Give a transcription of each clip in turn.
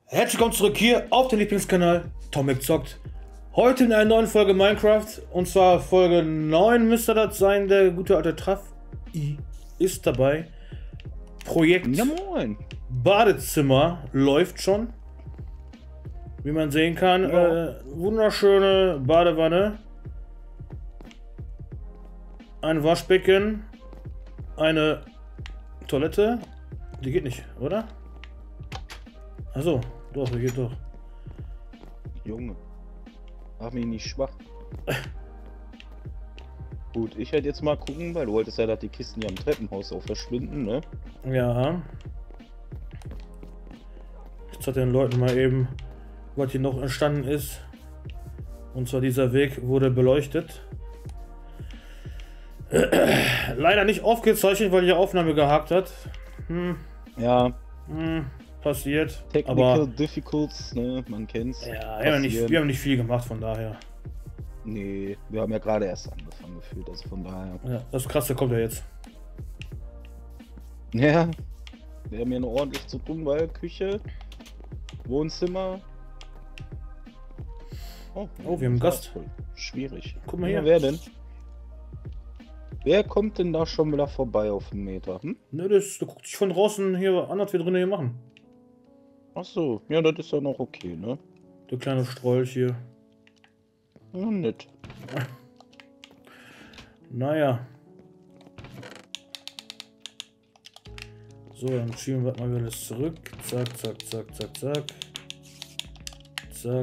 Herzlich willkommen zurück hier auf dem Lieblingskanal Tomek zockt. Heute in einer neuen Folge Minecraft. Und zwar Folge 9 müsste das sein. Der gute alte Traffi ist dabei. Projekt Ja, moin. Badezimmer läuft schon. Wie man sehen kann. Ja. Wunderschöne Badewanne. Ein Waschbecken. Eine Toilette. Die geht nicht, oder? Achso, doch, die geht doch. Junge. Mach mich nicht schwach. Gut, ich werde jetzt mal gucken, weil du wolltest ja, dass die Kisten hier am Treppenhaus auch verschwinden, ne? Ja. Ich zeige den Leuten mal eben, was hier noch entstanden ist. Und zwar dieser Weg wurde beleuchtet. Leider nicht aufgezeichnet, weil die Aufnahme gehakt hat. Ja. Passiert. Technical Aber Difficulties, ne? Man kennt's. ja, wir haben nicht viel gemacht, von daher. Nee, wir haben ja gerade erst angefangen gefühlt, also von daher. Ja, das Krasse kommt ja jetzt. Ja. Wir haben hier noch ordentlich zu tun, weil Küche, Wohnzimmer. Oh, wir haben einen Gast. Voll schwierig. Guck mal Ja, hier. wer denn? Wer kommt denn da schon wieder vorbei auf den Meter? Ne, der guckt sich von draußen hier an, was wir drinnen hier machen. Ach so, ja, das ist ja noch okay, ne? Der kleine Strolch hier. Ja, nett. Naja. So, dann schieben wir mal alles zurück. Zack, zack, zack, zack, zack. Zack.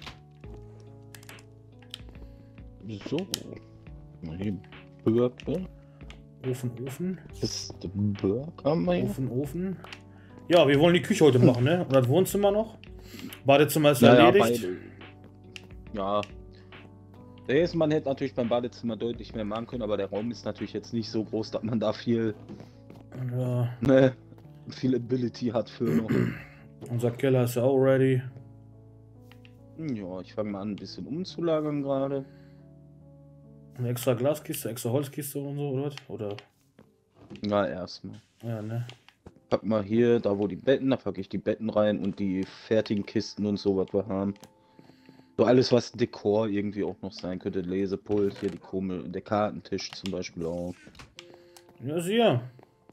So. Mal hier Burger. Ofen. Ist der Burger mein? Ofen. Ja, wir wollen die Küche heute machen, ne? Und das Wohnzimmer noch. Badezimmer ist erledigt. Ja. Man hätte natürlich beim Badezimmer deutlich mehr machen können, aber der Raum ist natürlich jetzt nicht so groß, dass man da viel, Ja. ne, viel Ability hat für noch. Unser Keller ist ja auch ready. Ja, ich fange mal an, ein bisschen umzulagern gerade. Eine extra Glaskiste, extra Holzkiste und so, oder was? Oder? Ja, erstmal. Ja, ne? Pack mal hier, da wo die Betten, da packe ich die Betten rein und die fertigen Kisten und so, was wir haben. So alles, was Dekor irgendwie auch noch sein könnte. Lesepult, hier der Kartentisch zum Beispiel auch. Ja, sicher.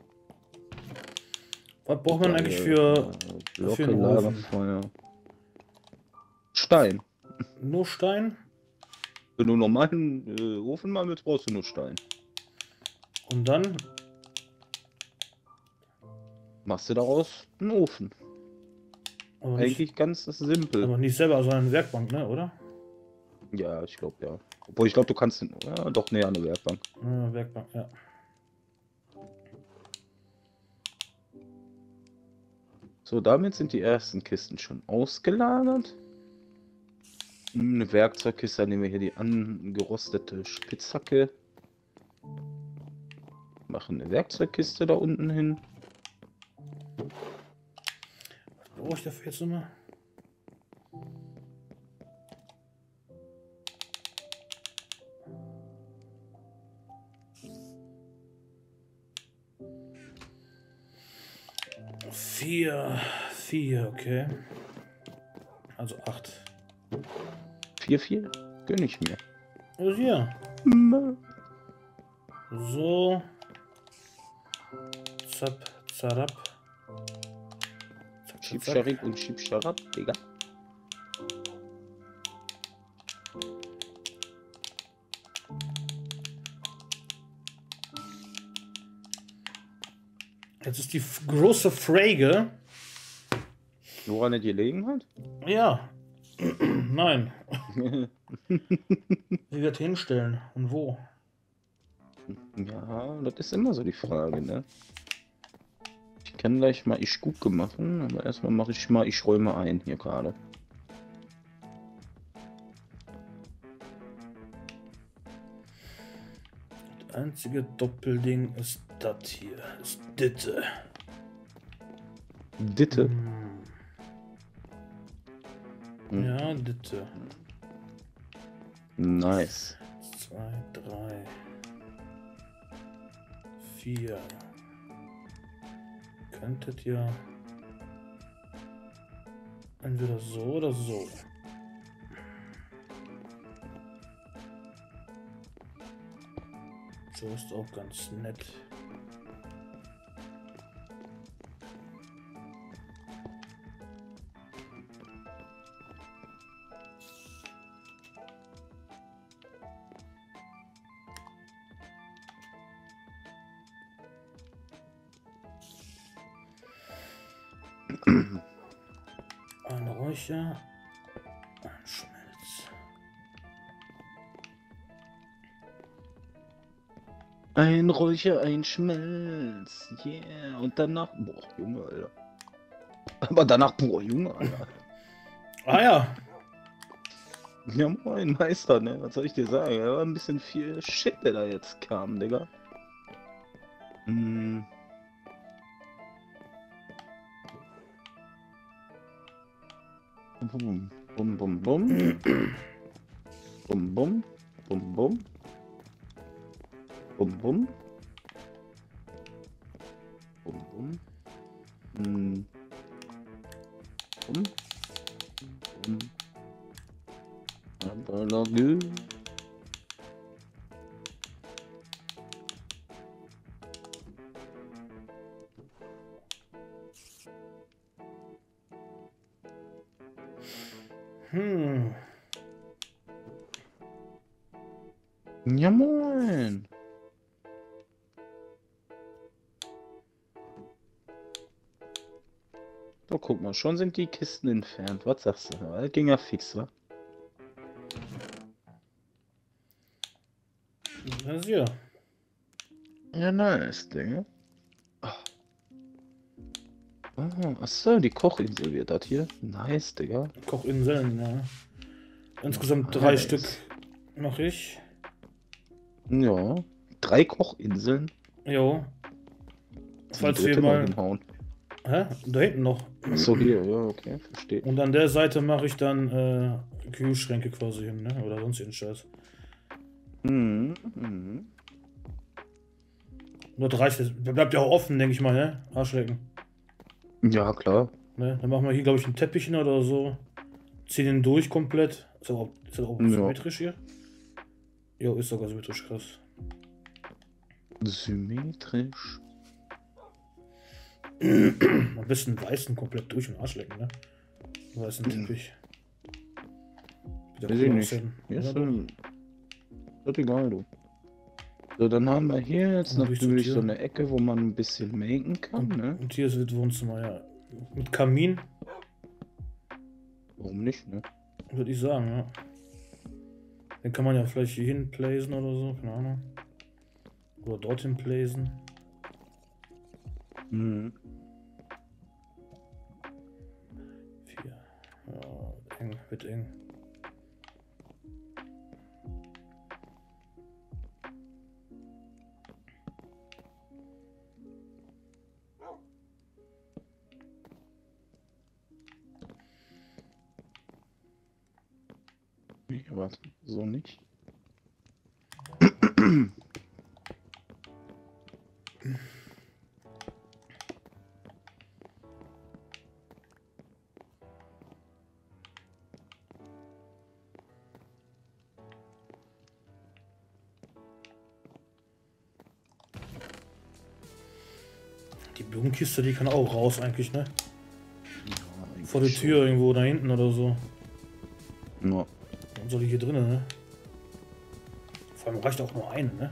Was braucht man eigentlich für Glocke, einen Ofen? Lagerfeuer. Stein. Nur Stein? Wenn du normalen Ofen machen willst, brauchst du nur Stein. Und dann? Machst du daraus einen Ofen. Aber Eigentlich ganz simpel. aber nicht selber, sondern eine Werkbank, ne, oder? Ja, ich glaube ja. Obwohl ich glaube, du kannst den. Ja, doch näher an der Werkbank. Ja, Werkbank, ja. So, damit sind die ersten Kisten schon ausgelagert. Eine Werkzeugkiste, dann nehmen wir hier die angerostete Spitzhacke. Machen eine Werkzeugkiste da unten hin. Was brauche ich dafür jetzt nochmal? Vier, okay. Also 8. 4, gönn ich mir. Also hier. So. Zap, zarab. Zack, Schiebscharik und Schiebscharab, Digga. Jetzt ist die große Frage. Woran er gelegen hat? Ja. Nein. Wie wir das hinstellen und wo? Ja, das ist immer so die Frage, ne? Ich kann gleich mal ich gucke machen, aber erstmal mache ich mal, ich räume ein hier gerade. Das einzige Doppelding ist das hier. Ist Ditte. Ditte. Ja, Ditte. Nice. 2, 3, 4. Könntet ihr Entweder so oder so. So ist auch ganz nett. Ein Räucher, ein Schmelz. Ein Räucher, ein Schmelz. Yeah. Und danach. Boah, Junge, Alter. Aber danach, boah, Junge, Alter. Ah ja. Ja, moin, Meister, ne? Was soll ich dir sagen? Ja, war ein bisschen viel Shit, der da jetzt kam, Digga. Hm. Bum, bum, bum, bum. Bum, bum. Bum, bum. Bum, bum. Bum, bum. Hm. Bum. Bum. Aber noch gut. Ja, moin. So, guck mal, schon sind die Kisten entfernt. Was sagst du? Das ging ja fix, wa? Das hier. Ja, nice, Digga. Oh, achso, die Kochinsel wird das hier. Nice, Digga. Kochinseln, ja. Insgesamt 3 Nice. Stück mache ich. Ja. 3 Kochinseln. Jo. Die Falls wir dritte noch mal. hinhauen. Hä? Da hinten noch. Achso, hier, ja, okay, verstehe. Und an der Seite mache ich dann Kühlschränke quasi hin, ne? Oder sonst jeden Scheiß. Mhm, mhm. Und das reicht. Das bleibt ja auch offen, denke ich mal, ne? Arschlecken. Ja, klar. Ne? Dann machen wir hier, glaube ich, einen Teppich hin oder so. Ziehen den durch komplett. Ist das auch Ja. symmetrisch hier? Jo, ist sogar symmetrisch, krass. Symmetrisch. Am besten weißen komplett durch und Arschlecken, ne? Weißen Teppich. Wieder Weiß ich cool nicht. aussehen. Ja, Ja, ist das egal, du. So, dann haben wir hier jetzt Dann durch zur natürlich Tür. so eine Ecke, wo man ein bisschen maken kann, ne? Und hier ist das Wohnzimmer, ja. Mit Kamin, Warum nicht, ne? würde ich sagen, ja. Den kann man ja vielleicht hier hin placen oder so, keine Ahnung. Oder dorthin placen. Mhm. 4. Ja, eng, wird eng. Nee, warte, so nicht. Die Blumenkiste, die kann auch raus eigentlich, ne? Ja, Vor der Tür irgendwo da hinten oder so. Ja. Warum soll die hier drinnen, ne? Vor allem reicht auch nur eine, ne?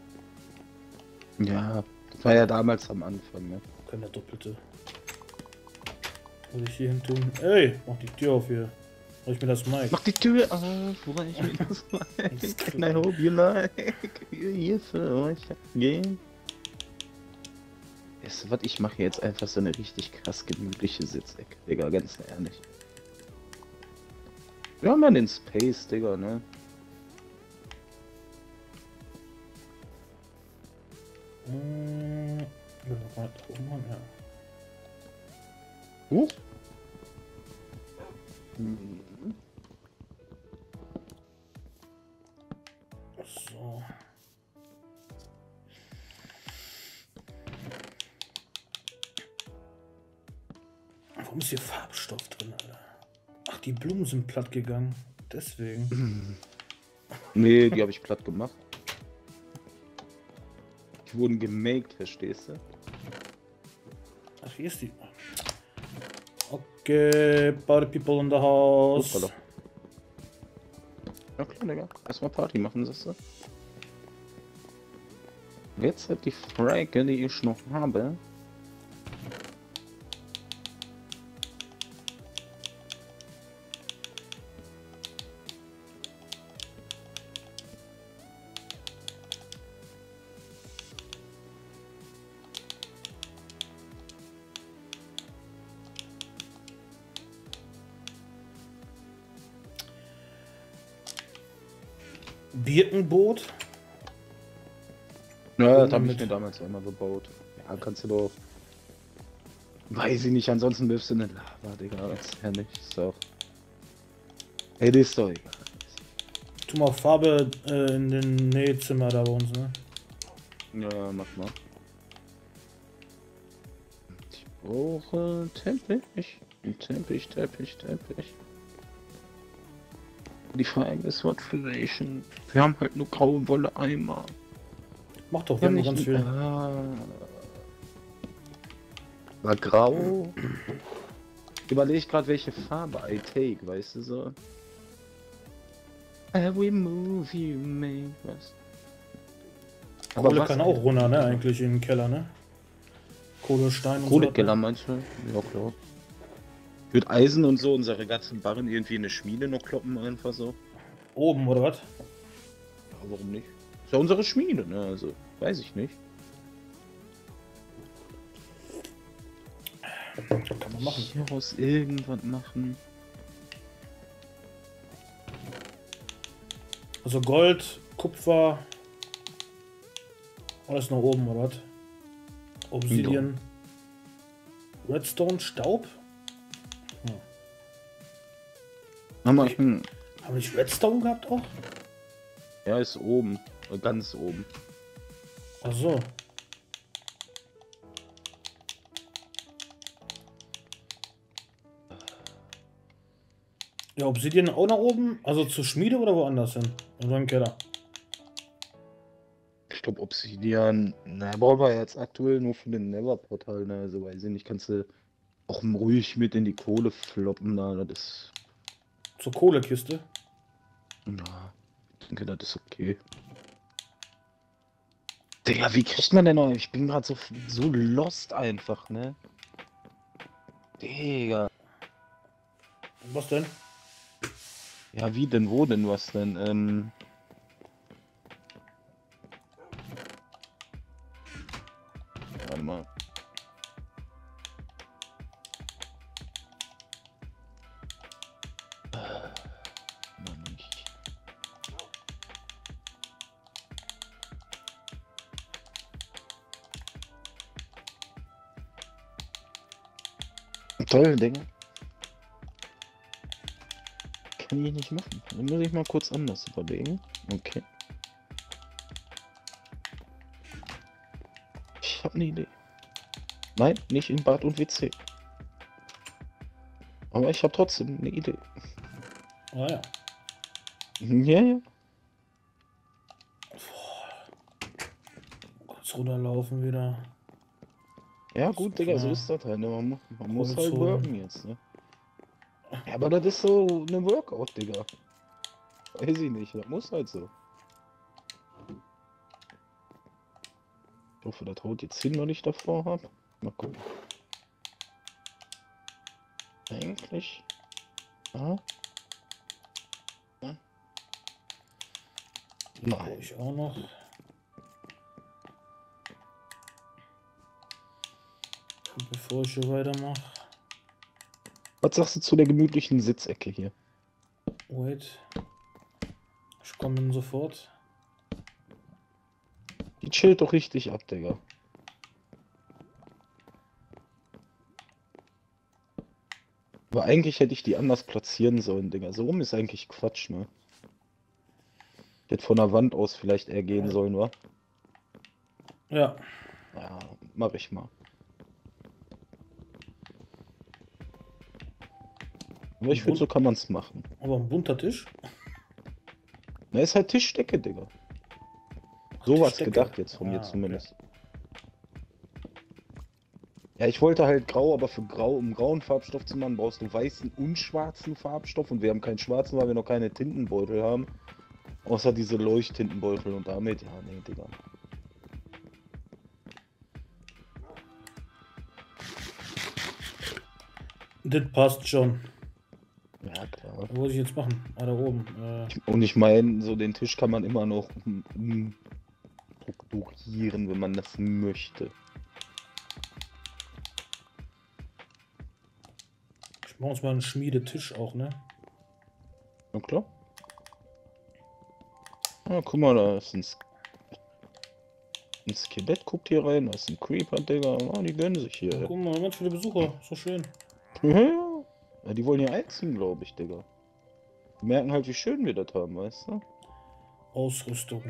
Ja, das war ja damals am Anfang, ne? Keine doppelte. Was soll ich hier hin tun? Ey, mach die Tür auf hier. Soll ich mir das Mic? Mach die Tür auf, wobei ich mir das like. And I hope you like. Hier für euch gehen. Weißt du was, ich mache jetzt einfach so eine richtig krass gemütliche Sitzecke, Digga, ganz ehrlich. Wir haben ja den Space, Digga, ne? Ja, weit oben, ja. Huch. Mhm. So. Warum ist hier Farbstoff drin, Alter? die Blumen sind platt gegangen. Deswegen. Nee, die habe ich platt gemacht. Die wurden gemaked, verstehst du? Ach, hier ist die. Okay, Party People in the house. Hoppala. Ja klar, Digga. Erstmal Party machen, siehst du? Jetzt hat die Frage, die ich noch habe. Birkenboot. Ja, das habe ich mir damals einmal gebaut. Ja, kannst du doch. Weiß ich nicht, ansonsten wirfst du eine Lava, Digga. Ganz ehrlich, ist doch. Ey, das ist doch egal. Tu mal Farbe in den Nähzimmer da bei uns, ne? Ja, mach mal. Ich brauche Teppich. Teppich. Die Frage ist, was für welchen? Wir haben halt nur graue Wolle Eimer. Mach doch, wir haben noch ganz viel. War grau. Überlege ich gerade, welche Farbe I take, weißt du so? Every move you make, was? Aber Kohle was kann auch runter, ne? Eigentlich in den Keller, ne? Kohle, Stein und Kohlekeller meinst du? Ja klar. Ich würde Eisen und so unsere ganzen Barren irgendwie in eine Schmiede noch kloppen, einfach so. Oben, oder was? Ja, warum nicht? Ist ja unsere Schmiede, ne? Also, weiß ich nicht. Kann man machen. Hieraus irgendwas machen. Also Gold, Kupfer. Alles nach oben, oder was? Obsidian. Redstone, Staub? Mama, Haben wir nicht Redstone gehabt auch? ja, ist oben. Ganz oben. Ach so. Ja, Obsidian auch nach oben? Also zur Schmiede oder woanders hin? In so einem Keller. Ich glaube Obsidian, na, brauchen wir jetzt aktuell nur für den Nether-Portal, ne? Also weiß ich nicht, kannst du auch ruhig mit in die Kohle floppen, da, das ist, Zur Kohlekiste. ja, ich denke, das ist okay. Digga, wie kriegt man denn noch? Ich bin gerade so lost einfach, ne? Digga. Was denn? Ja, wie denn, wo denn, was denn? Warte mal. Noch nicht. Toll, Digga. Kann ich nicht machen. Dann muss ich mal kurz anders überlegen. Okay. Ich habe eine Idee. Nein, nicht in Bad und WC. Aber ich habe trotzdem eine Idee. Ah ja. Ja, ja. Kurz runterlaufen wieder. Ja gut, Digga, so ist das halt. Ne? Man muss Holz halt holen. worken jetzt, ne? Ja, aber das ist so eine Workout, Digga. Weiß ich nicht, das muss halt so. Ich hoffe, das haut jetzt hin, was ich davor habe. Mal gucken. Eigentlich. Ah. Ja. Brauche Nein. ich auch noch. Bevor ich hier weitermache. Was sagst du zu der gemütlichen Sitzecke hier? Wait. Ich komme dann sofort. Die chillt doch richtig ab, Digga. Aber eigentlich hätte ich die anders platzieren sollen, Digga. So rum ist eigentlich Quatsch, ne? Ich hätte von der Wand aus vielleicht eher gehen sollen, wa? Ja. Ja, mach ich mal. Aber ich finde, so kann man es machen. Aber ein bunter Tisch? Na, ist halt Tischdecke, Digga. So was Tischdecke. gedacht jetzt von Ah, mir okay. zumindest. Ja, ich wollte halt grau, aber für grau, um grauen Farbstoff zu machen, brauchst du weißen und schwarzen Farbstoff. Und wir haben keinen schwarzen, weil wir noch keine Tintenbeutel haben. Außer diese Leuchttintenbeutel und damit, ja, nee, Digga. Das passt schon. Ja, klar. Was muss ich jetzt machen? Ah, da oben. Und ich meine, so den Tisch kann man immer noch strukturieren, wenn man das möchte. Ich mache uns mal einen Schmiedetisch auch, ne? Na klar. Ah, guck mal, da ist ein Skelett, guckt hier rein, da ist ein Creeper, Digga. Ah, die gönnen sich hier. Guck mal, ganz viele Besucher. So schön. Ja, die wollen hier einziehen, glaube ich, Digga. Die merken halt, wie schön wir das haben, weißt du? Ausrüstung.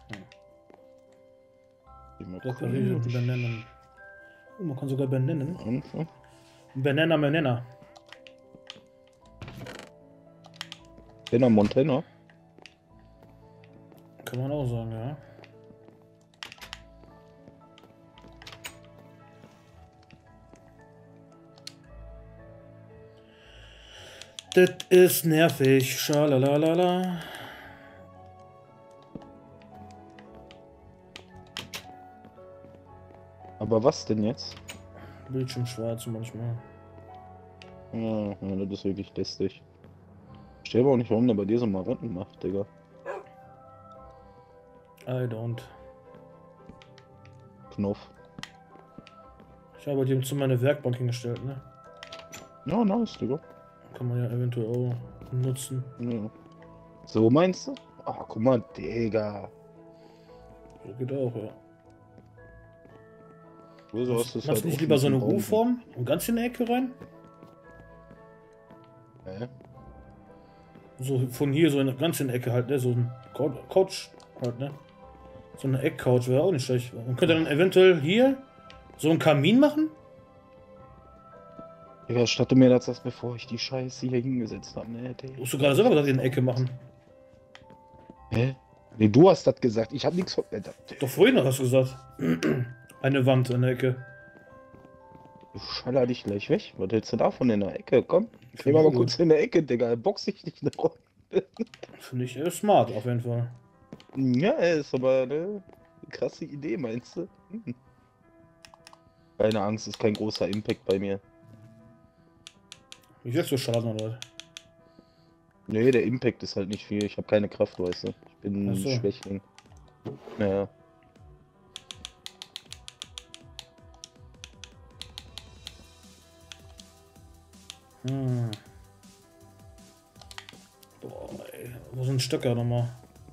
Die mal Reparieren, gucken, benennen. Man kann sogar benennen. Einfach. Banana. Benner Montana. Kann man auch sagen, ja. Das ist nervig. Schalalala. Aber was denn jetzt? Bildschirm schwarz manchmal. Ja, das ist wirklich lästig. Ich verstehe aber auch nicht, warum der bei dir so Marotten macht, Digga. I don't. Knopf. Ich habe dir zu meine Werkbank hingestellt, ne? Ja, nice, Digga. Kann man ja eventuell auch nutzen. Ja. So meinst du? Ach, guck mal, Digga. So geht auch, ja. Wieso hast du es Machst halt du nicht auch lieber so eine Raum? U-Form und ganz in die Ecke rein? Hä? So von hier so eine ganz in die Ecke halt, ne? So ein Couch halt, ne? So eine Eckcouch wäre auch nicht schlecht. Man könnte dann eventuell hier so einen Kamin machen. Digga, statte mir das, bevor ich die Scheiße hier hingesetzt habe, ne? Du musst du gerade selber gesagt, in die Ecke machen. Hä? Nee, du hast das gesagt. Ich hab nichts von. Doch vorhin noch hast du gesagt. Eine Wand in der Ecke. Du schaller dich gleich weg. Was hältst du davon in der Ecke? Komm, geh mal Gut. kurz in der Ecke, Digga. Box ich dich eine Runde. Finde ich smart auf jeden Fall. Ja, ist aber eine krasse Idee, meinst du? Hm. Keine Angst, ist kein großer Impact bei mir. Wie viel so Schaden oder was? Nee, der Impact ist halt nicht viel. Ich habe keine Kraft, weißt du. Ich bin Ach ein so. Schwächling. Naja. Boah, ey. Wo sind Stöcker nochmal?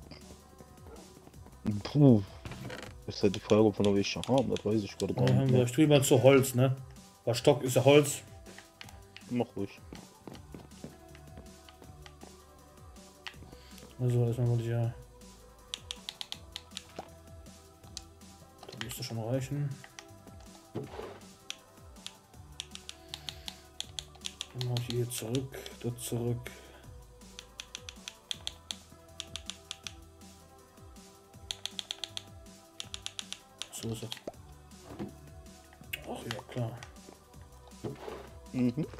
Puh. Ist halt die Frage, ob wir noch welche haben. Das weiß ich gerade gar Ja, nicht mehr. ich tue mal zu Holz, ne? Weil Stock ist ja Holz. Mach ruhig. Also, erstmal wollte ich ja. Das müsste schon reichen. Dann mach ich hier zurück, dort zurück. So ist es. Ach ja, klar. Mhm.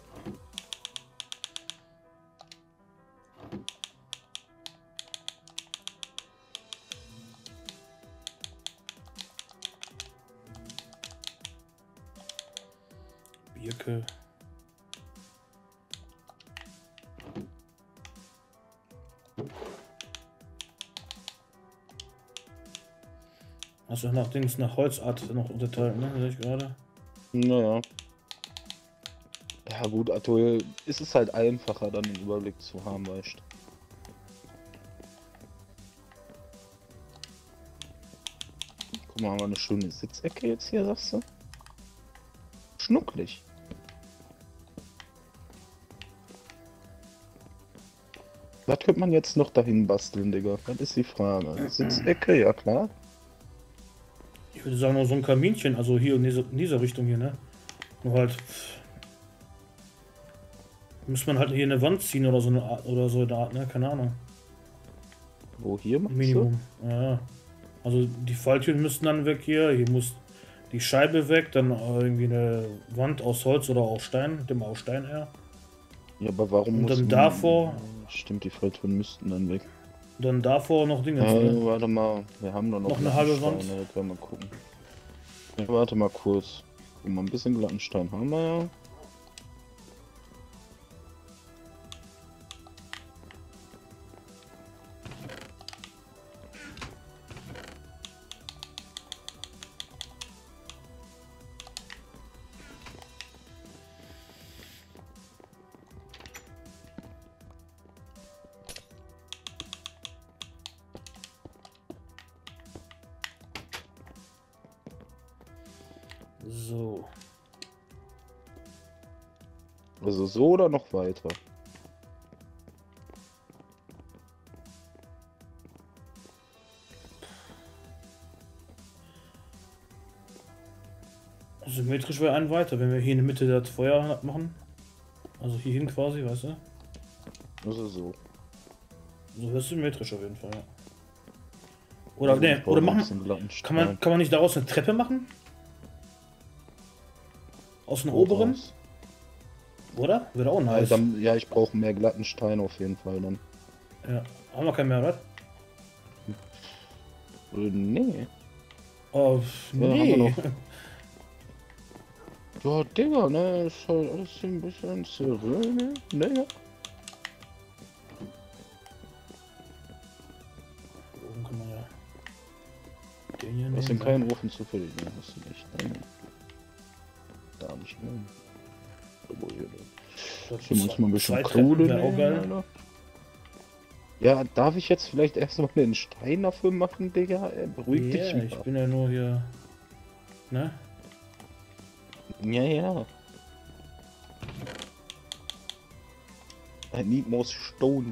Birke. Also nach Dings, nach Holzart noch unterteilt, ne? Sehe ich gerade. Naja. Ja gut, aktuell ist es halt einfacher, dann den Überblick zu haben, weißt du. Guck mal, haben wir eine schöne Sitzecke jetzt hier, sagst du? Schnucklig. Was könnte man jetzt noch dahin basteln, Digga? Das ist die Frage. Sitzecke, ja klar. Ich würde sagen, noch so ein Kaminchen, also hier in dieser Richtung hier, ne? Nur halt Muss man halt hier eine Wand ziehen oder so eine Art, oder so eine Art, ne? Keine Ahnung. Wo hier machst Minimum. Ja. Also die Falltüren müssten dann weg hier. Hier muss die Scheibe weg, dann irgendwie eine Wand aus Holz oder auch Stein, dem auch Stein eher. Ja, aber warum Und dann muss davor. Stimmt, die Falltüren müssten dann weg. Dann davor noch Dinge. Ne? Warte mal, wir haben doch noch eine halbe Wand. Lattensteine, da können wir gucken. Ja, warte mal kurz. Guck mal, ein bisschen Glattenstein haben wir ja. So. Also so oder noch weiter? Symmetrisch wäre ein weiter, wenn wir hier in der Mitte das Feuer machen. Also hier hin quasi, weißt du? Also so. So wäre es symmetrisch auf jeden Fall, ja. Oder, Also ne, oder machen. Kann man nicht daraus eine Treppe machen? Aus dem oberen? Raus. Oder? Wäre auch Ja, nice. ja, ich brauche mehr glatten Stein auf jeden Fall dann. Ja. Haben wir keinen mehr, oder? Nee. Oh, Ja, haben wir nee. noch. Ja, Digga, ne, ist halt alles ein bisschen zurück, ne? Oben kann man ja. Den hier Du hast nehmen, den keinen Ofen zufällig, ne? Hast du nicht. Ne? Da nicht, ne? Wo hier denn? Das Hier manchmal ein bisschen zwei Treppen Kohle wär auch geil. Alter. Ja, darf ich jetzt vielleicht erstmal den Stein dafür machen, Digga? Beruhig dich Ja, ich mal. bin ja nur hier. Ne? Ja, ja. I need more stone.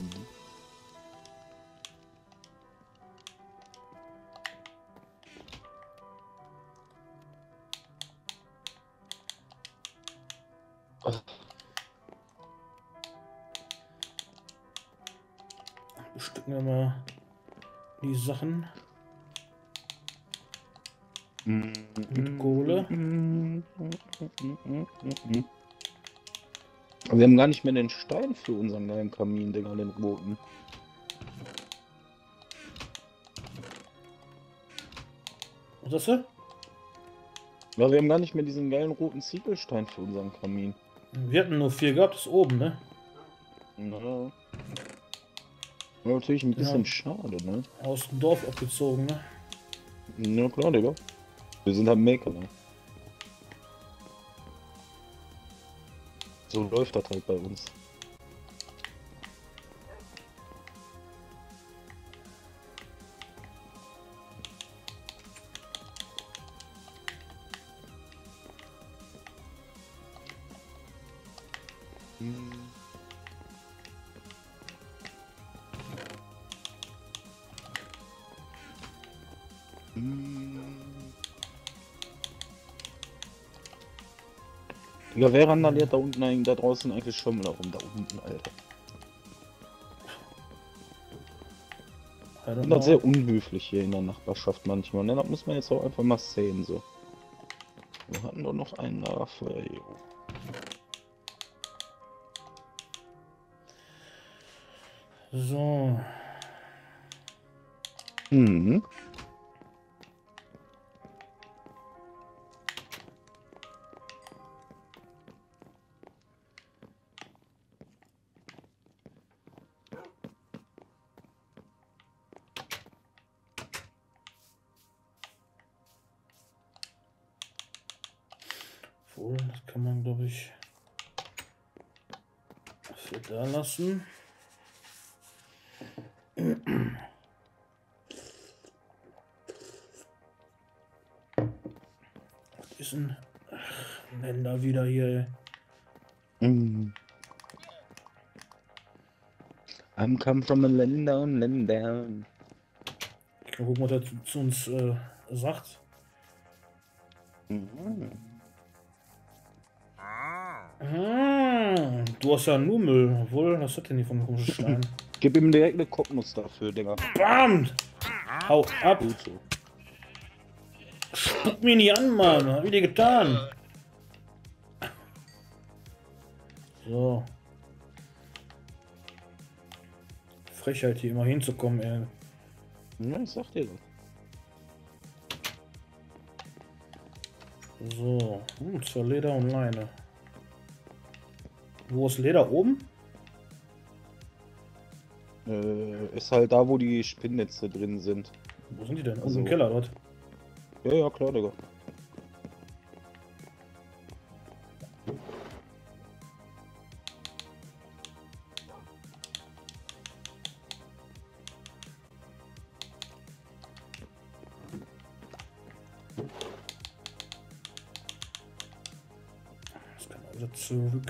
Bestücken wir mal die Sachen mit Kohle. Wir haben gar nicht mehr den Stein für unseren geilen Kamin, Digga, den roten. Was ist das? Ja, wir haben gar nicht mehr diesen geilen roten Ziegelstein für unseren Kamin. Wir hatten nur 4 gehabt, das ist oben, ne? Ja. War natürlich ein bisschen Ja. schade, ne? Aus dem Dorf abgezogen, ne? Ja klar, Digga. Wir sind halt Maker, ne? So läuft das halt bei uns. Digga, wer randaliert da unten eigentlich, da draußen eigentlich schon mal rum, da unten, Alter? Ich finde das sehr unhöflich hier in der Nachbarschaft manchmal, ne? Das muss man jetzt auch einfach mal sehen, so. Wir hatten doch noch einen Lagerfeuer hier. So. Mhm. Obwohl, das kann man, glaube ich, für da lassen. Was ist denn? Ach, Länder wieder hier. Mhm. I'm come from a land down, land down. Ich mal gucken, was er zu uns sagt. Mhm. Du hast ja nur Müll. Obwohl, was hat denn hier vom komischen Stein? Gib ihm direkt eine Kopfnuss dafür, Digga. Bam! Hau ab! Gut so. Spuck mich nicht an, Mann! Hab ich dir getan? So. Frechheit hier immer hinzukommen, ey. Ja, ich sag dir das. So. Zur Leder und Leine. Wo ist Leder oben? Ist halt da, wo die Spinnnetze drin sind. Wo sind die denn? Also- Unten im Keller dort. Ja, ja, klar, Digga. Das kann man wieder zurück.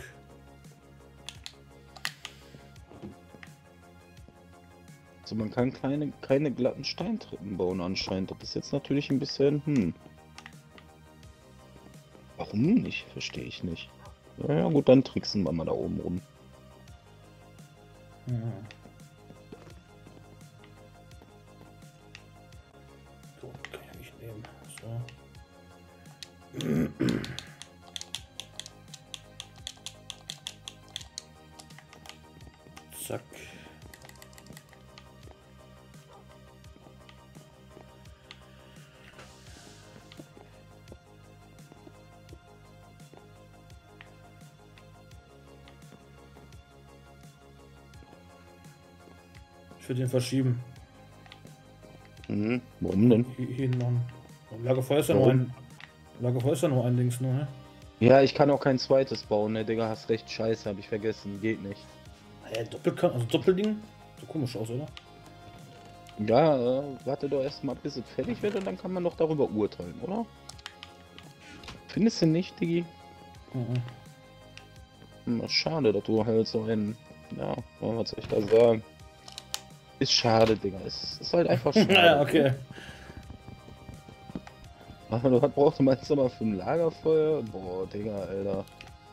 Also man kann keine glatten Steintreppen bauen anscheinend. Das ist jetzt natürlich ein bisschen, Warum nicht? Verstehe ich nicht. Ja gut, dann tricksen wir mal da oben rum. Ja. So, kann ich nicht nehmen. So. Zack. Ich würde den verschieben. Mhm. Warum denn? Hier noch ein Lagerfeuer ist ja nur ein. Lagerfeuer ist ja nur ein Dings, ne? Ja, ich kann auch kein zweites bauen, ne, Digga, hast recht, scheiße, hab ich vergessen, geht nicht. Doppelkant, also Doppelding? So komisch aus, oder? Ja, warte doch erstmal, bis es fertig wird und dann kann man noch darüber urteilen, oder? Findest du nicht, Diggi? Schade, dass du halt so ein, ja, was soll ich da sagen? Ist schade, Digga, es ist halt einfach schade. Ja, okay. Aber was brauchst du meinst du mal für ein Lagerfeuer? Boah, Digga, Alter.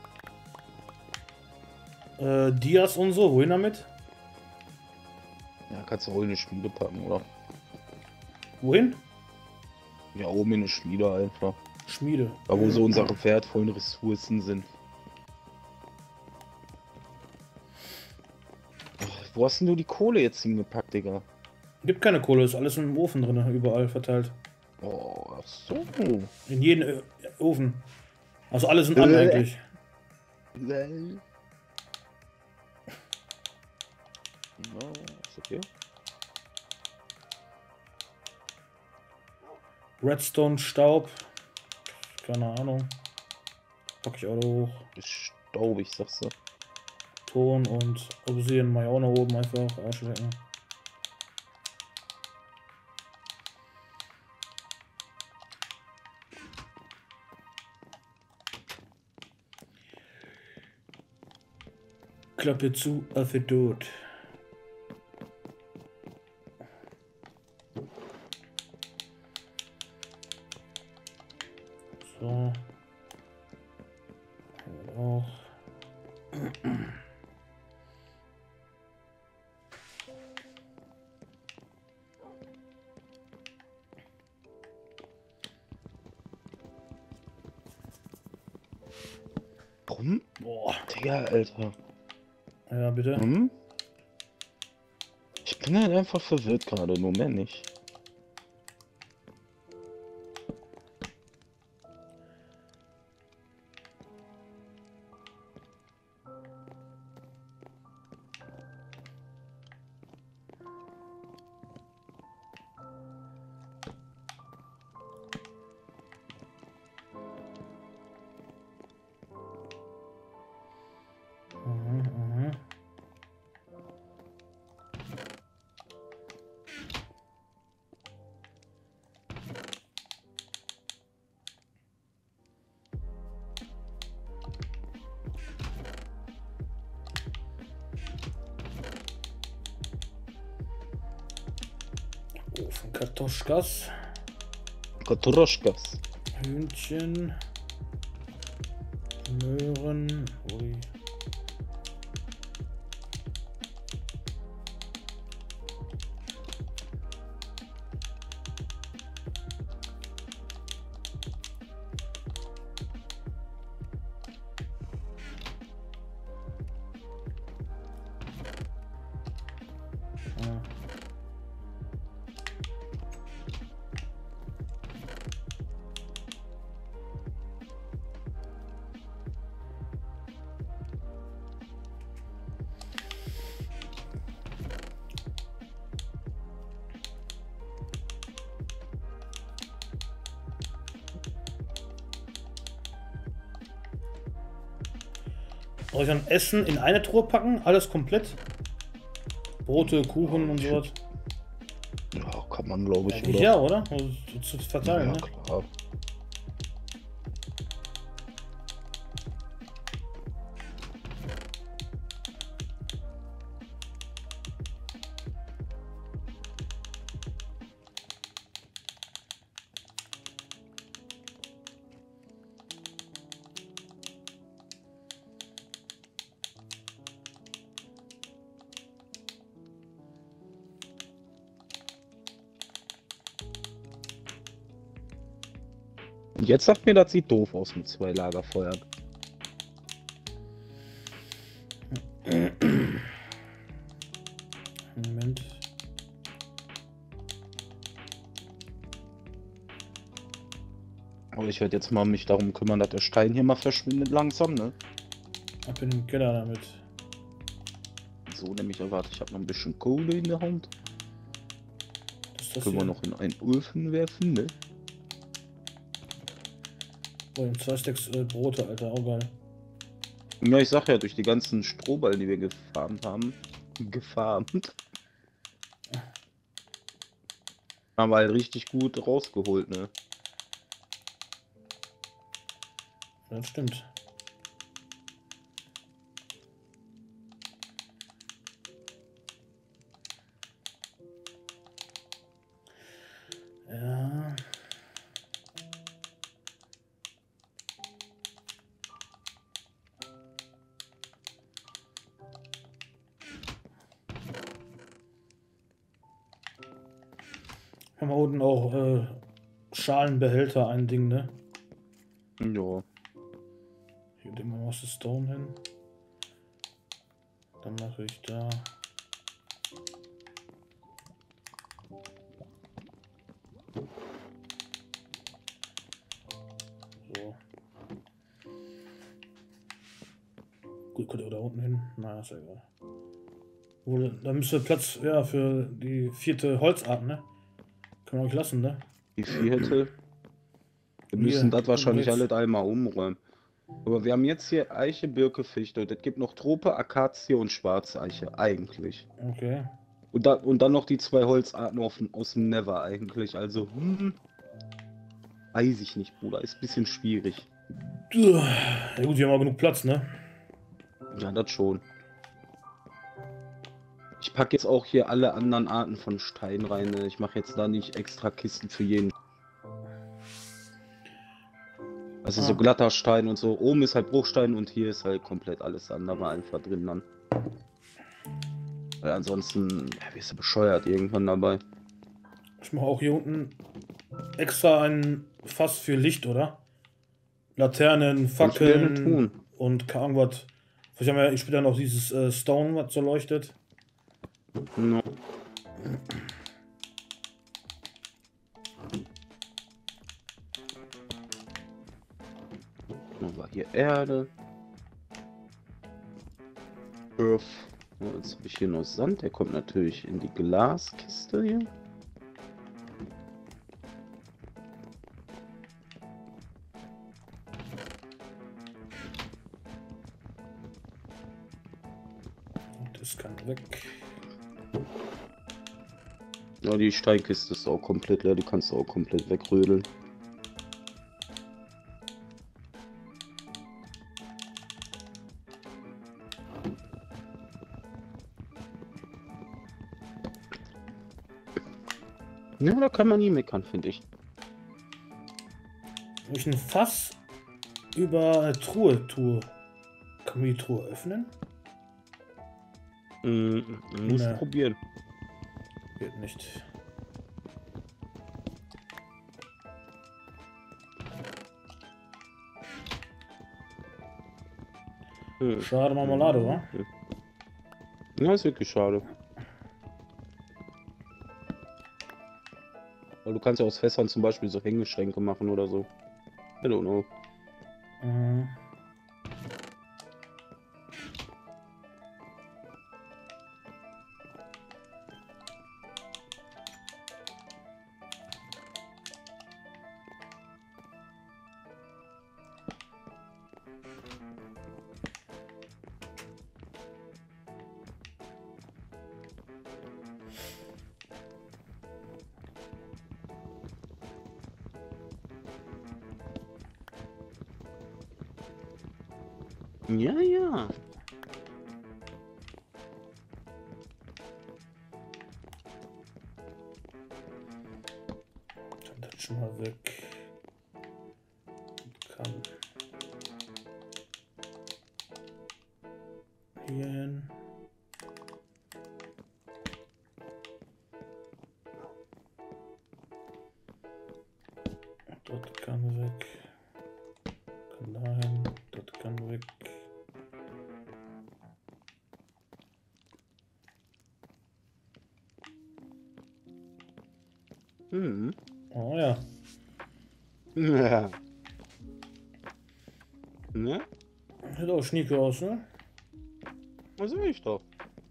Dias und so, wohin damit? Ja, kannst du auch in eine Schmiede packen, oder? Wohin? Ja, oben in eine Schmiede einfach. Schmiede. Da wo so unsere wertvollen Ressourcen sind. Wo hast denn du die Kohle jetzt hingepackt, Digga? Gibt keine Kohle, ist alles im Ofen drin, überall verteilt. Oh, ach so. In jedem Ofen. Also alle sind an eigentlich. Ja, ist okay. Redstone, Staub. Keine Ahnung. Pack ich auch da hoch. Ist staubig, sagst du. Ton und Obsidian mal auch nach oben einfach ausschlecken. Klappe zu, Affe tot. So. Auch. Warum? Boah. Digga, Alter. Ja, bitte. Hm? Ich bin halt einfach verwirrt gerade, nur mehr nicht. Ofen Kartoschkas. Katroschkas. Hühnchen. Möhren. Ui. Soll ich dann Essen in eine Truhe packen? Alles komplett? Brote, Kuchen und sowas? Ja, kann man, glaube ich, Eigentlich ja, oder? Also, zu verteilen, ja, ne? klar. Und jetzt sagt mir, das sieht doof aus mit 2 Lagerfeuern. Moment. Aber ich werde jetzt mal mich darum kümmern, dass der Stein hier mal verschwindet langsam, ne? Ab in den Keller damit. So, nämlich erwartet, ich habe noch ein bisschen Kohle in der Hand. Das Können wir hier? noch in einen Ofen werfen, ne? Oh, 2 Stacks Brote, Alter, auch geil. Ja, ich sag ja, durch die ganzen Strohballen, die wir gefarmt haben, haben wir halt richtig gut rausgeholt, ne? Das stimmt. Ja. Haben wir unten auch Schalenbehälter, ein Ding, ne? Ja. Hier nehmen wir was das Stone hin. Dann mache ich da. So. Gut, könnt ihr da unten hin? Na, ist ja egal. Da müsste Platz, ja, für die 4. Holzart, ne? Können wir euch lassen, ne? Die 4. Wir müssen das wahrscheinlich alle einmal umräumen. Aber wir haben jetzt hier Eiche, Birke, Fichte. Es gibt noch Trope, Akazie und Schwarzeiche, eigentlich. Okay. Und dann noch die 2 Holzarten aus dem Never, eigentlich. Also, weiß ich nicht, Bruder. Ist ein bisschen schwierig. Ja gut, wir haben auch genug Platz, ne? Ja, das schon. Ich packe jetzt auch hier alle anderen Arten von Stein rein. Ne? Ich mache jetzt da nicht extra Kisten für jeden. Also so glatter Stein und so. Oben ist halt Bruchstein und hier ist halt komplett alles andere einfach drin dann. Weil ansonsten ja, wirst du bescheuert irgendwann dabei. Ich mache auch hier unten extra ein Fass für Licht, oder? Laternen, Fackeln und keine Ahnung was. Ich habe ja später noch dieses Stone, was so leuchtet. No. Dann war hier Erde. Earth. Ja, jetzt habe ich hier noch Sand. Der kommt natürlich in die Glaskiste hier. Das kann weg. Ja, die Steinkiste ist auch komplett leer. Die kannst du auch komplett wegrödeln. Ja, da kann man nie meckern, finde ich. Durch ein Fass über Truhe. Kann man die Truhe öffnen? Musst Ne. probieren. Geht nicht. Schade Marmelade, wa? Ja, ist wirklich schade. Weil du kannst ja aus Fässern zum Beispiel so Hängeschränke machen oder so. I don't know. Mhm. Ja, ja. Das schon mal weg. Kann hier hin. Dort kann weg. Kann dahin. Dort kann weg. Mhm. Oh ja. Ja. Ne? Sieht auch schnieke aus, ne? Was will ich doch?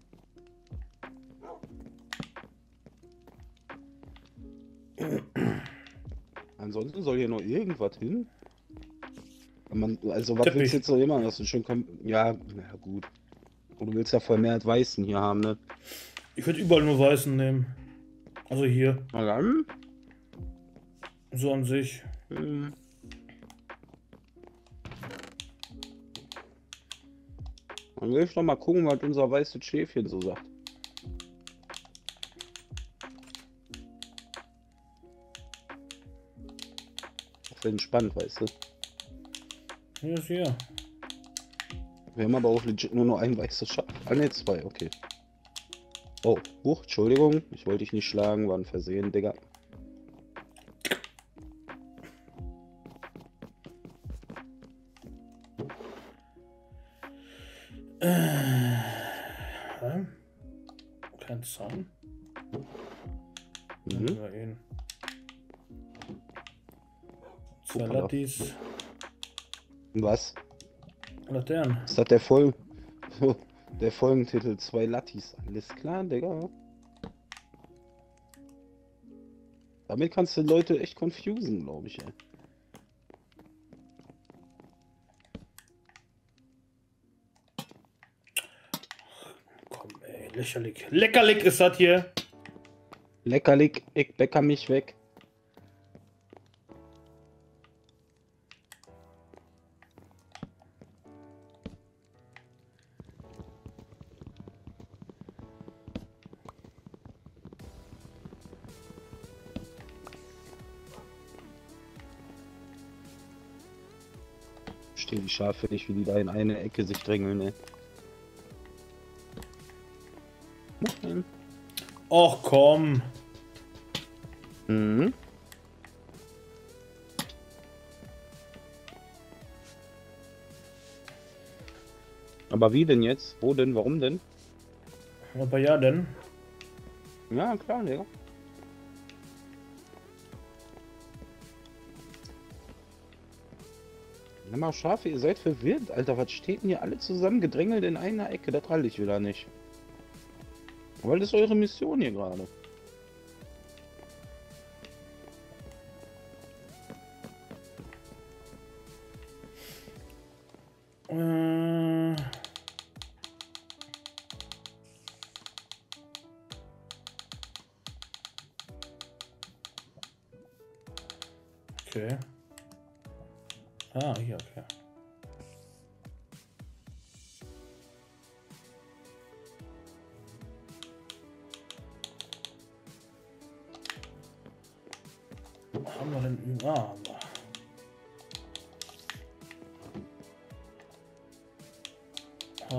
Ansonsten soll hier noch irgendwas hin. Also was Teppich. willst du jetzt noch immer? Das ist schon ja, na gut. Und du willst ja voll mehr als Weißen hier haben, ne? Ich würde überall nur Weißen nehmen. Also hier. Na dann. So an sich. Dann will ich doch mal gucken, was unser weißes Schäfchen so sagt. Das wäre entspannt, weißt du. Hier ist hier. Wir haben aber auch legit nur noch ein weißes Schaf. Ah ne, zwei, okay. Oh, huch, Entschuldigung. Ich wollte dich nicht schlagen, war ein Versehen, Digga. Kein Zaun. Mhm. Nehmen wir ihn. Zwei Hoppala. Lattis. Was? Laternen. Ist das der Folgentitel? Zwei Lattis. Alles klar, Digga. Damit kannst du Leute echt confusen, glaube ich, ey. Komm, ey, lächerlich. Leckerlich ist das hier. Leckerlich, ich bäcker mich weg. Stehen die Schafe nicht, wie die da in eine Ecke sich drängeln, ne? Och komm. Mhm. Aber wie denn jetzt? Wo denn? Warum denn? Aber ja denn. Ja, klar, Digga. Nimm mal Schafe, ihr seid verwirrt, Alter. Was steht denn hier alle zusammen gedrängelt in einer Ecke? Das halte ich wieder nicht. Weil das ist eure Mission hier gerade. Okay. Ah, hier, okay. Wo haben wir denn? Ah, haben wir.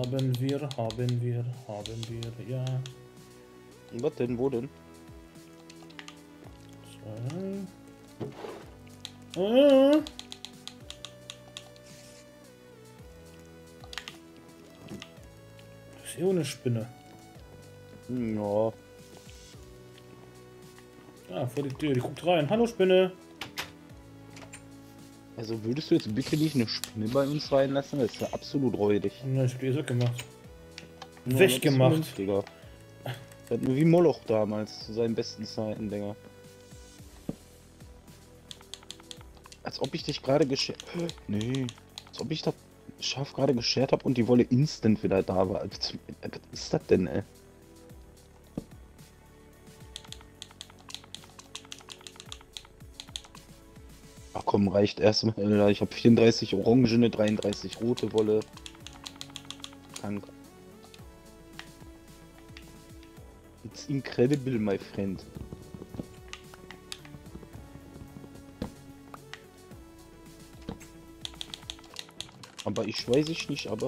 Haben wir, ja. Was denn, wo denn? Ah. Das ist eh eine Spinne. Ja. Ah, vor die Tür, die guckt rein. Hallo Spinne. Also würdest du jetzt bitte nicht eine Spinne bei uns reinlassen? Das ist ja absolut räudig. Na, ich hab die jetzt weggemacht. Ja, Weggemacht. das ist Digga. Das hat nur wie Moloch damals zu seinen besten Zeiten, Digga. Als ob ich dich gerade geschert. Nee. Als ob ich das Schaf gerade geschert habe und die Wolle instant wieder da war. Was ist das denn, ey? Ach komm, reicht erstmal. Ich habe 34 orangene, 33 rote Wolle. Krank. It's incredible, my friend. Aber ich weiß ich nicht, aber.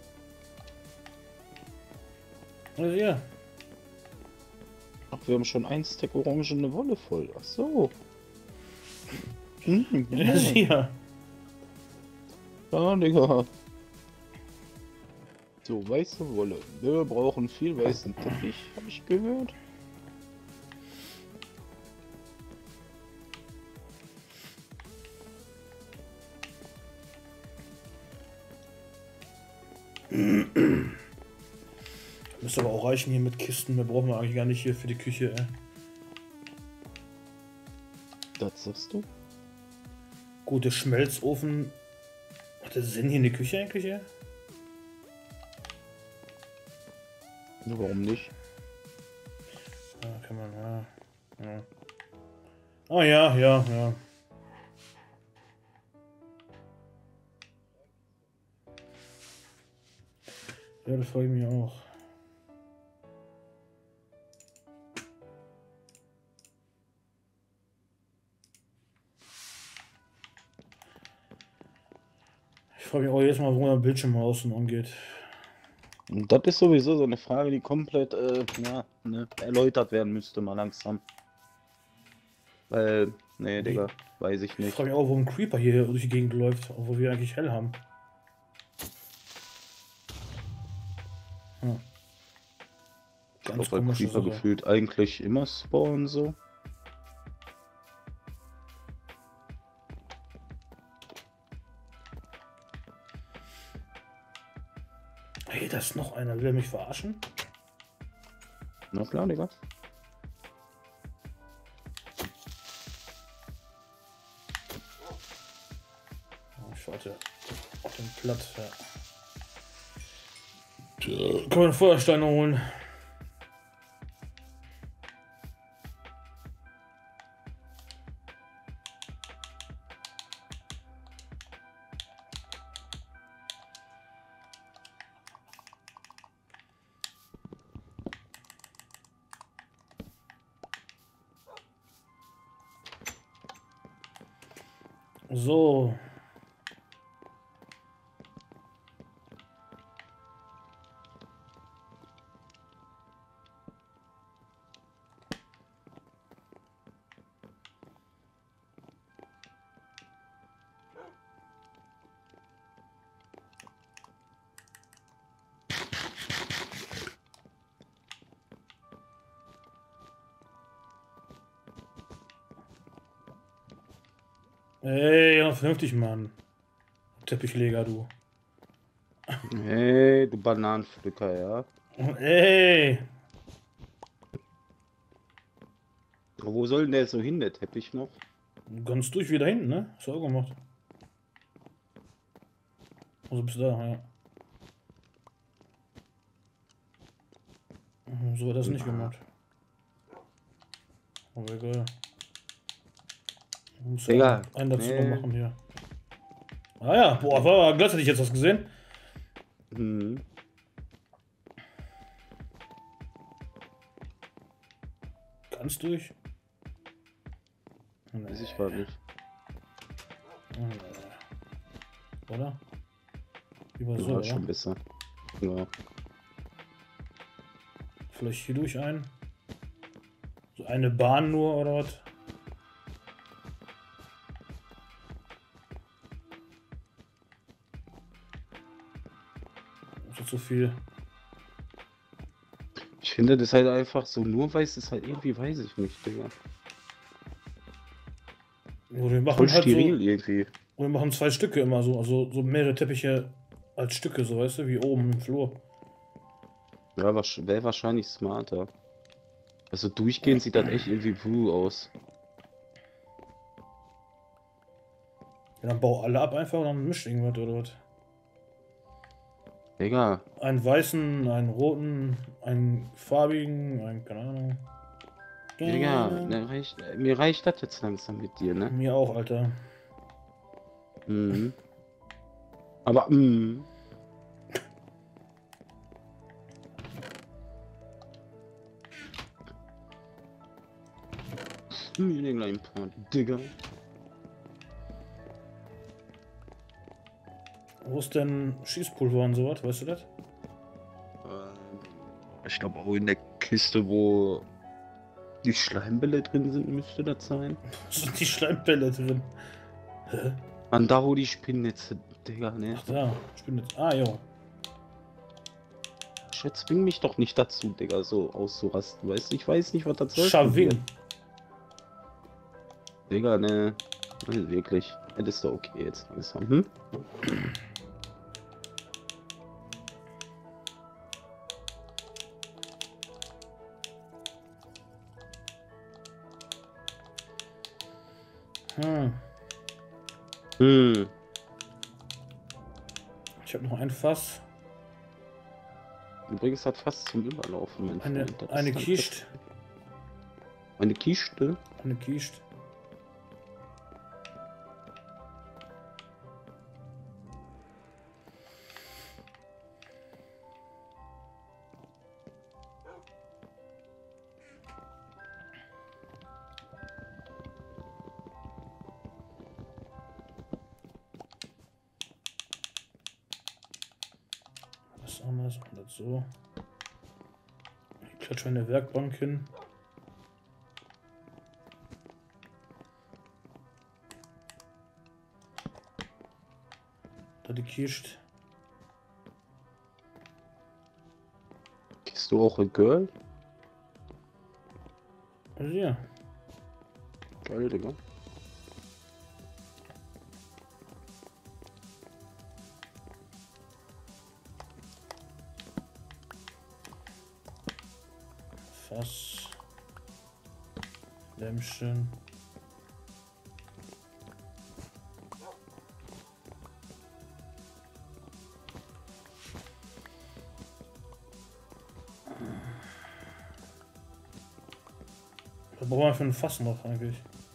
Also ja. Ach, wir haben schon ein Stack orangene Wolle voll. Ach so. Ja, sicher. Ja, Digga. So, weiße Wolle. Wir brauchen viel weißen Teppich, habe ich gehört. Müsste aber auch reichen hier mit Kisten. Mehr brauchen wir eigentlich gar nicht hier für die Küche, ey. Das sagst du? Gut, der Schmelzofen. Macht das Sinn hier in die Küche eigentlich, ey? Ja, warum nicht? Ja, kann man, ja. Ja. Ah ja, ja, ja. Ja, das freue ich mich auch. Ich frage mich auch jetzt mal, wo mein Bildschirm außen angeht. Und das ist sowieso so eine Frage, die komplett ja, ne, erläutert werden müsste mal langsam. Weil, nee, Digga, weiß ich Ich nicht. frage mich auch, warum ein Creeper hier durch die Gegend läuft, obwohl wir eigentlich hell haben. Hm. Ich Ganz glaube, weil komische Creeper Sache. gefühlt eigentlich immer spawnen so. Hey, da ist noch einer. Will er mich verarschen? Na klar, Digga. Oh, ich warte auf den Platz. Ja. Kann man Feuersteine holen? So. Ey, ja, vernünftig, Mann. Teppichleger, du. Hey, du Bananenpflücker, ja. Ey. Aber wo soll denn der so hin, der Teppich noch? Ganz durch wieder hinten, ne? Hast du auch gemacht. Also bis da, ja. So hat er das nicht gemacht. Aber egal. Muss Digga, einen dazu nee. noch machen hier. Ah ja, boah, war glatt, hätte ich jetzt was gesehen. Mhm. Ganz durch. Nee. Weiß ich gar nicht. Oder? Lieber Du so, warst oder? schon besser. Ja. Vielleicht hier durch ein. So eine Bahn nur oder was? Das ist zu viel. Ich finde das halt einfach so, nur weiß es halt irgendwie, weiß ich nicht, Digga. Oder wir Voll machen halt so. steril irgendwie. Und wir machen 2 Stücke immer so. Also so mehrere Teppiche als Stücke, so weißt du, wie oben im Flur. Ja, wäre wahrscheinlich smarter. Also durchgehend sieht das echt irgendwie puh aus. Ja, dann bau alle ab einfach und dann mischt irgendwas oder was. Digga, Einen weißen, einen roten, einen farbigen, einen, keine Ahnung. Digga, Keine. mir reicht das jetzt langsam mit dir, ne? Mir auch, Alter. Mhm. Aber, mir den kleinen Part, Digga. Wo ist denn Schießpulver und sowas, weißt du das? Ich glaube auch in der Kiste, wo die Schleimbälle drin sind, müsste das sein. Sind die Schleimbälle drin? Hä? Mann, da wo die Spinnnetze, Digga, ne? Ach da, ich bin jetzt. Ah, jo. Jetzt zwing mich doch nicht dazu, Digga, so auszurasten, weißt du? Ich weiß nicht, was das soll. Schaving. Digga, ne? Also wirklich. Das ist doch okay jetzt langsam, hm? Hm. Hm. Ich habe noch ein Fass. Übrigens hat fast zum Überlaufen, mein Eine, Freund. Das eine ist halt Kiste. Eine Kiste? Eine Kiste. Das anders und das so. Ich klatsche eine Werkbank hin. Da die Kiste. Gehst du auch in Girl? Also ja. Geil, Digga. Fass. Lämpchen. Was brauchen wir für ein Fass noch eigentlich?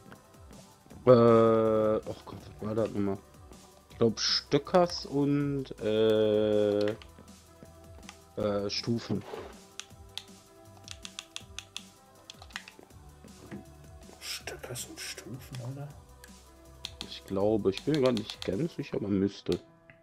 Oh Gott, was war das nochmal? Ich glaube Stöckers und Stufen. Stöckers und Stufen, Alter. Ich glaube, ich bin mir gar nicht ganz sicher, aber müsste.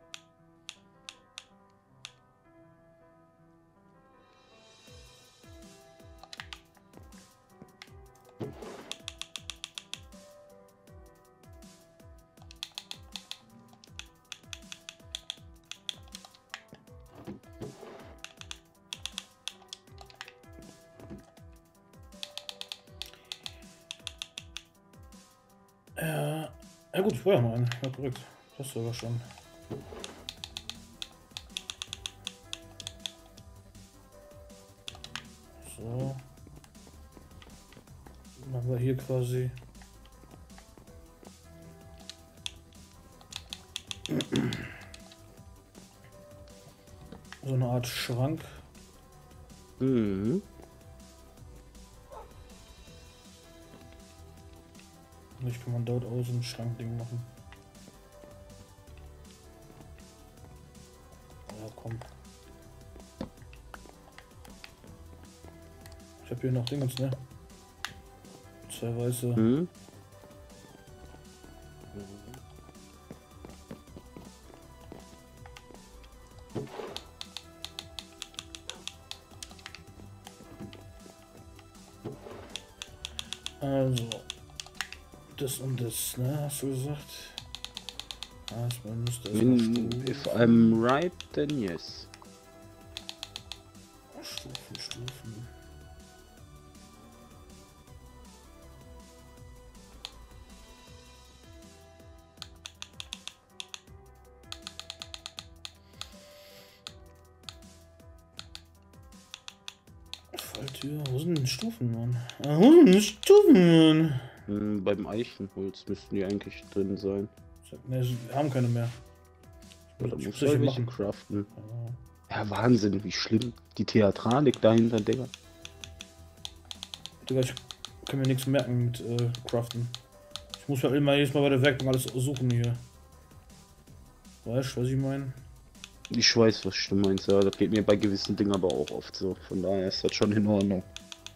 Ja gut, ich brauche noch einen. Ja, korrekt. Das ist sogar schon. So. Dann haben wir hier quasi. So eine Art Schrank. Mhm. Vielleicht kann man dort auch so ein Schrankding machen. Ja, komm. Ich habe hier noch Dingens, ne? 2 weiße. Mhm. Also, das und das, ne? Hast du gesagt? Man müsste If I'm right, then yes. Stufen. Falltür, wo sind denn Stufen, Mann? Wo sind denn Stufen, Mann? Beim Eichenholz müssten die eigentlich drin sein. Ne, wir haben keine mehr. Oder muss ich welche craften? Ja, Wahnsinn, wie schlimm. Die Theatralik dahinter, Digga. Digga, ich kann mir nichts merken mit craften. Ich muss halt immer jedes Mal bei der Werkbank alles suchen hier. Weißt du, was ich meine? Ich weiß, was du meinst, ja. Das geht mir bei gewissen Dingen aber auch oft so. Von daher ist das schon in Ordnung.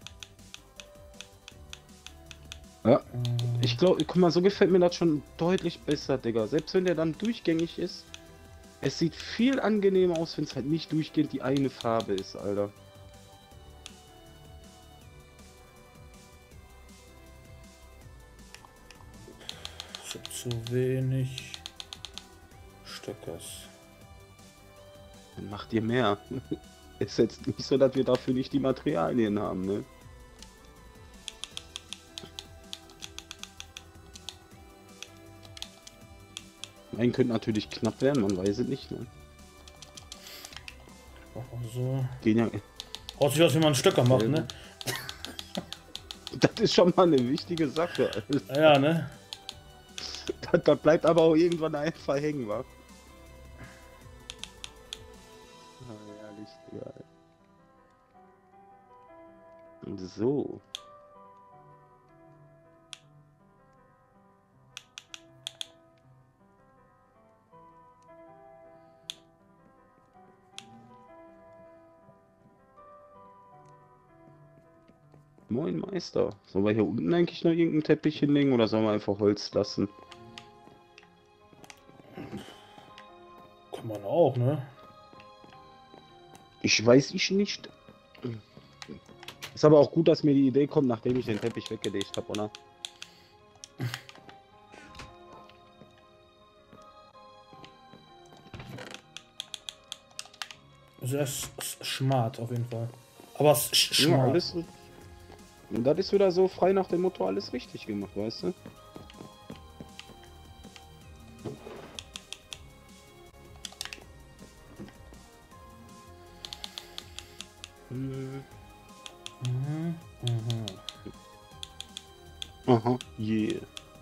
Ja. Ich glaube, guck mal, so gefällt mir das schon deutlich besser, Digga. Selbst wenn der dann durchgängig ist. Es sieht viel angenehmer aus, wenn es halt nicht durchgehend die eine Farbe ist, Alter. Ich hab zu wenig Stöckers. Dann macht ihr mehr. Ist jetzt nicht so, dass wir dafür nicht die Materialien haben, ne? Ein könnte natürlich knapp werden, man weiß es nicht, ne? So. Gehen ja. Haut sich aus, wie man einen Stöcker macht, ne? Das ist schon mal eine wichtige Sache, Alter. Ja, ne? Das bleibt aber auch irgendwann einfach hängen, wa? Herrlich, geil. So. Moin Meister. Sollen wir hier unten eigentlich noch irgendeinen Teppich hinlegen oder sollen wir einfach Holz lassen? Kann man auch, ne? Ich weiß nicht. Ist aber auch gut, dass mir die Idee kommt, nachdem ich den Teppich weggelegt habe, oder? Sehr schmart auf jeden Fall. Aber es schmart. Ja, alles. Und das ist wieder so frei nach dem Motto, alles richtig gemacht, weißt du? Aha, yeah.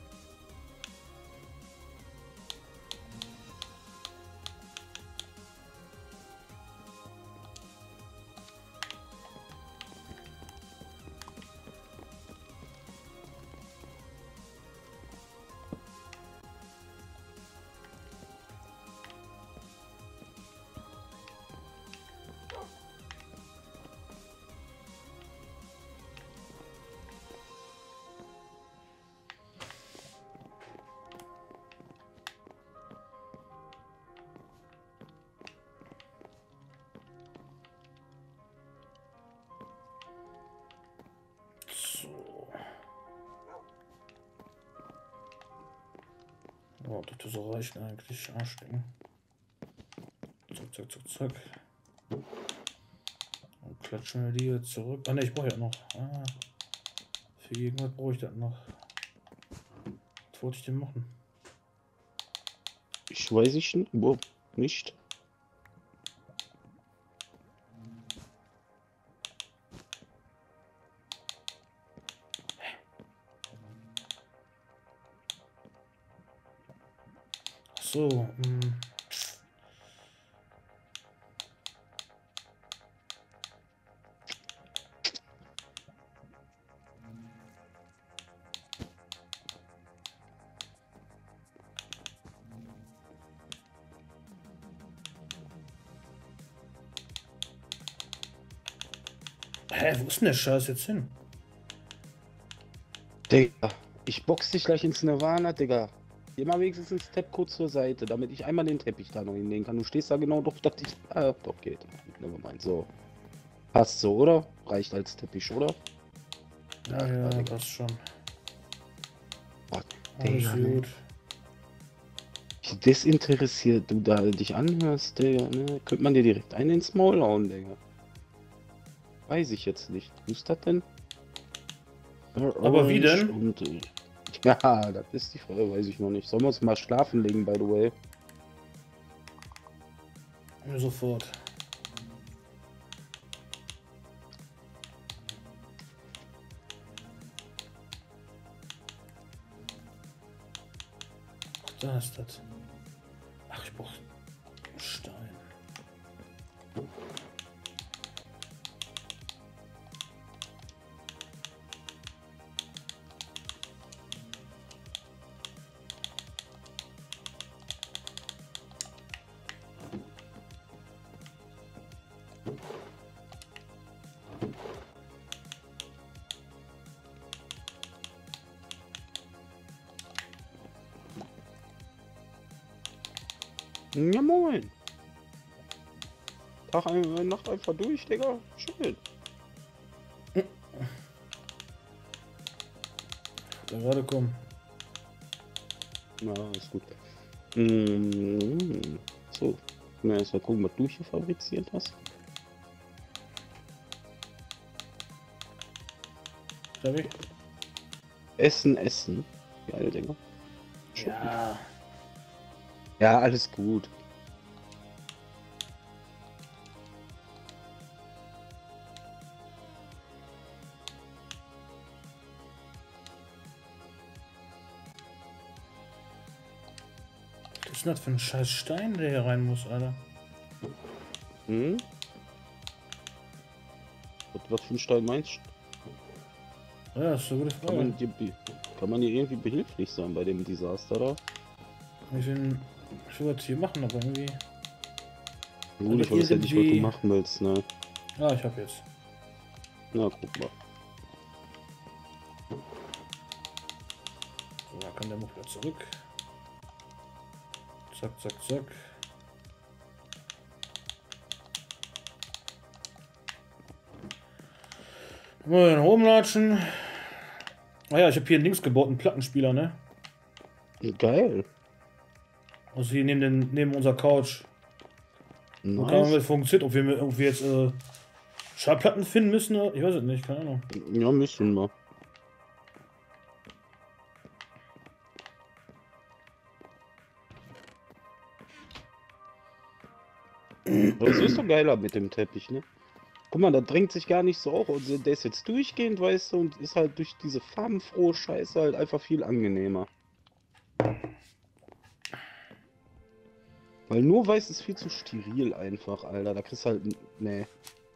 Oh, das so reicht eigentlich. Arschding. Zack. Und klatschen wir die hier zurück. Ah ne, ich brauche ja noch. Für irgendwas brauche ich das noch. Was wollte ich denn machen? Ich weiß nicht. Wo? Nicht. So, Hä, wo ist denn der Scheiß jetzt hin? Digga, ich box dich gleich ins Nirvana, Digga. Geh mal wenigstens einen Step kurz zur Seite, damit ich einmal den Teppich da noch hinlegen kann. Du stehst da genau doch, dachte ich. Ah, doch geht. Nevermind, so. Passt so, oder? Reicht als Teppich, oder? Ja, passt schon. Alles Digga, ne? gut. Wie desinteressiert du da dich anhörst, Digga, ne? Könnte man dir direkt einen ins Maul hauen, Digga. Weiß ich jetzt nicht. Wo ist das denn? Aber wie Orange denn? und ja, das ist die Frage, weiß ich noch nicht. Sollen wir uns mal schlafen legen, by the way? Ja, sofort. Da ist das. Ach, ich brauch Stein. Ja, moin. Nacht einfach durch, Digga. Schön. Da gerade kommen. Ja, ist gut. So. Na, erst mal gucken, was du hier fabriziert hast. Darf ich? Essen, Essen. Geil, Digga. Schön. Ja. Ja, alles gut. Was ist denn das für ein scheiß Stein, der hier rein muss, Alter? Hm? Was für ein Stein meinst Ja, das ist eine gute du? Frage. Kann man dir irgendwie behilflich sein bei dem Desaster da? Ich will was hier machen, aber irgendwie. Gut, ich weiß ja nicht, was du machen willst, ne? Ah, ich hab jetzt. Na, guck mal. So, da kann der Muff wieder zurück. Zack, zack, zack. Mal rumlatschen. Ah ja, ich habe hier links gebaut einen Plattenspieler, ne? Geil. Also hier neben unserer Couch. Und kann man Nice. funktioniert, ob wir jetzt Schallplatten finden müssen, oder? Ich weiß es nicht, keine Ahnung. Ja, müssen wir. Aber so ist doch geiler mit dem Teppich, ne? Guck mal, da drängt sich gar nicht so auf. Also der ist jetzt durchgehend, weißt du, und ist halt durch diese farbenfrohe Scheiße halt einfach viel angenehmer. Weil nur weiß ist viel zu steril einfach, Alter. Da kriegst du halt. Nee.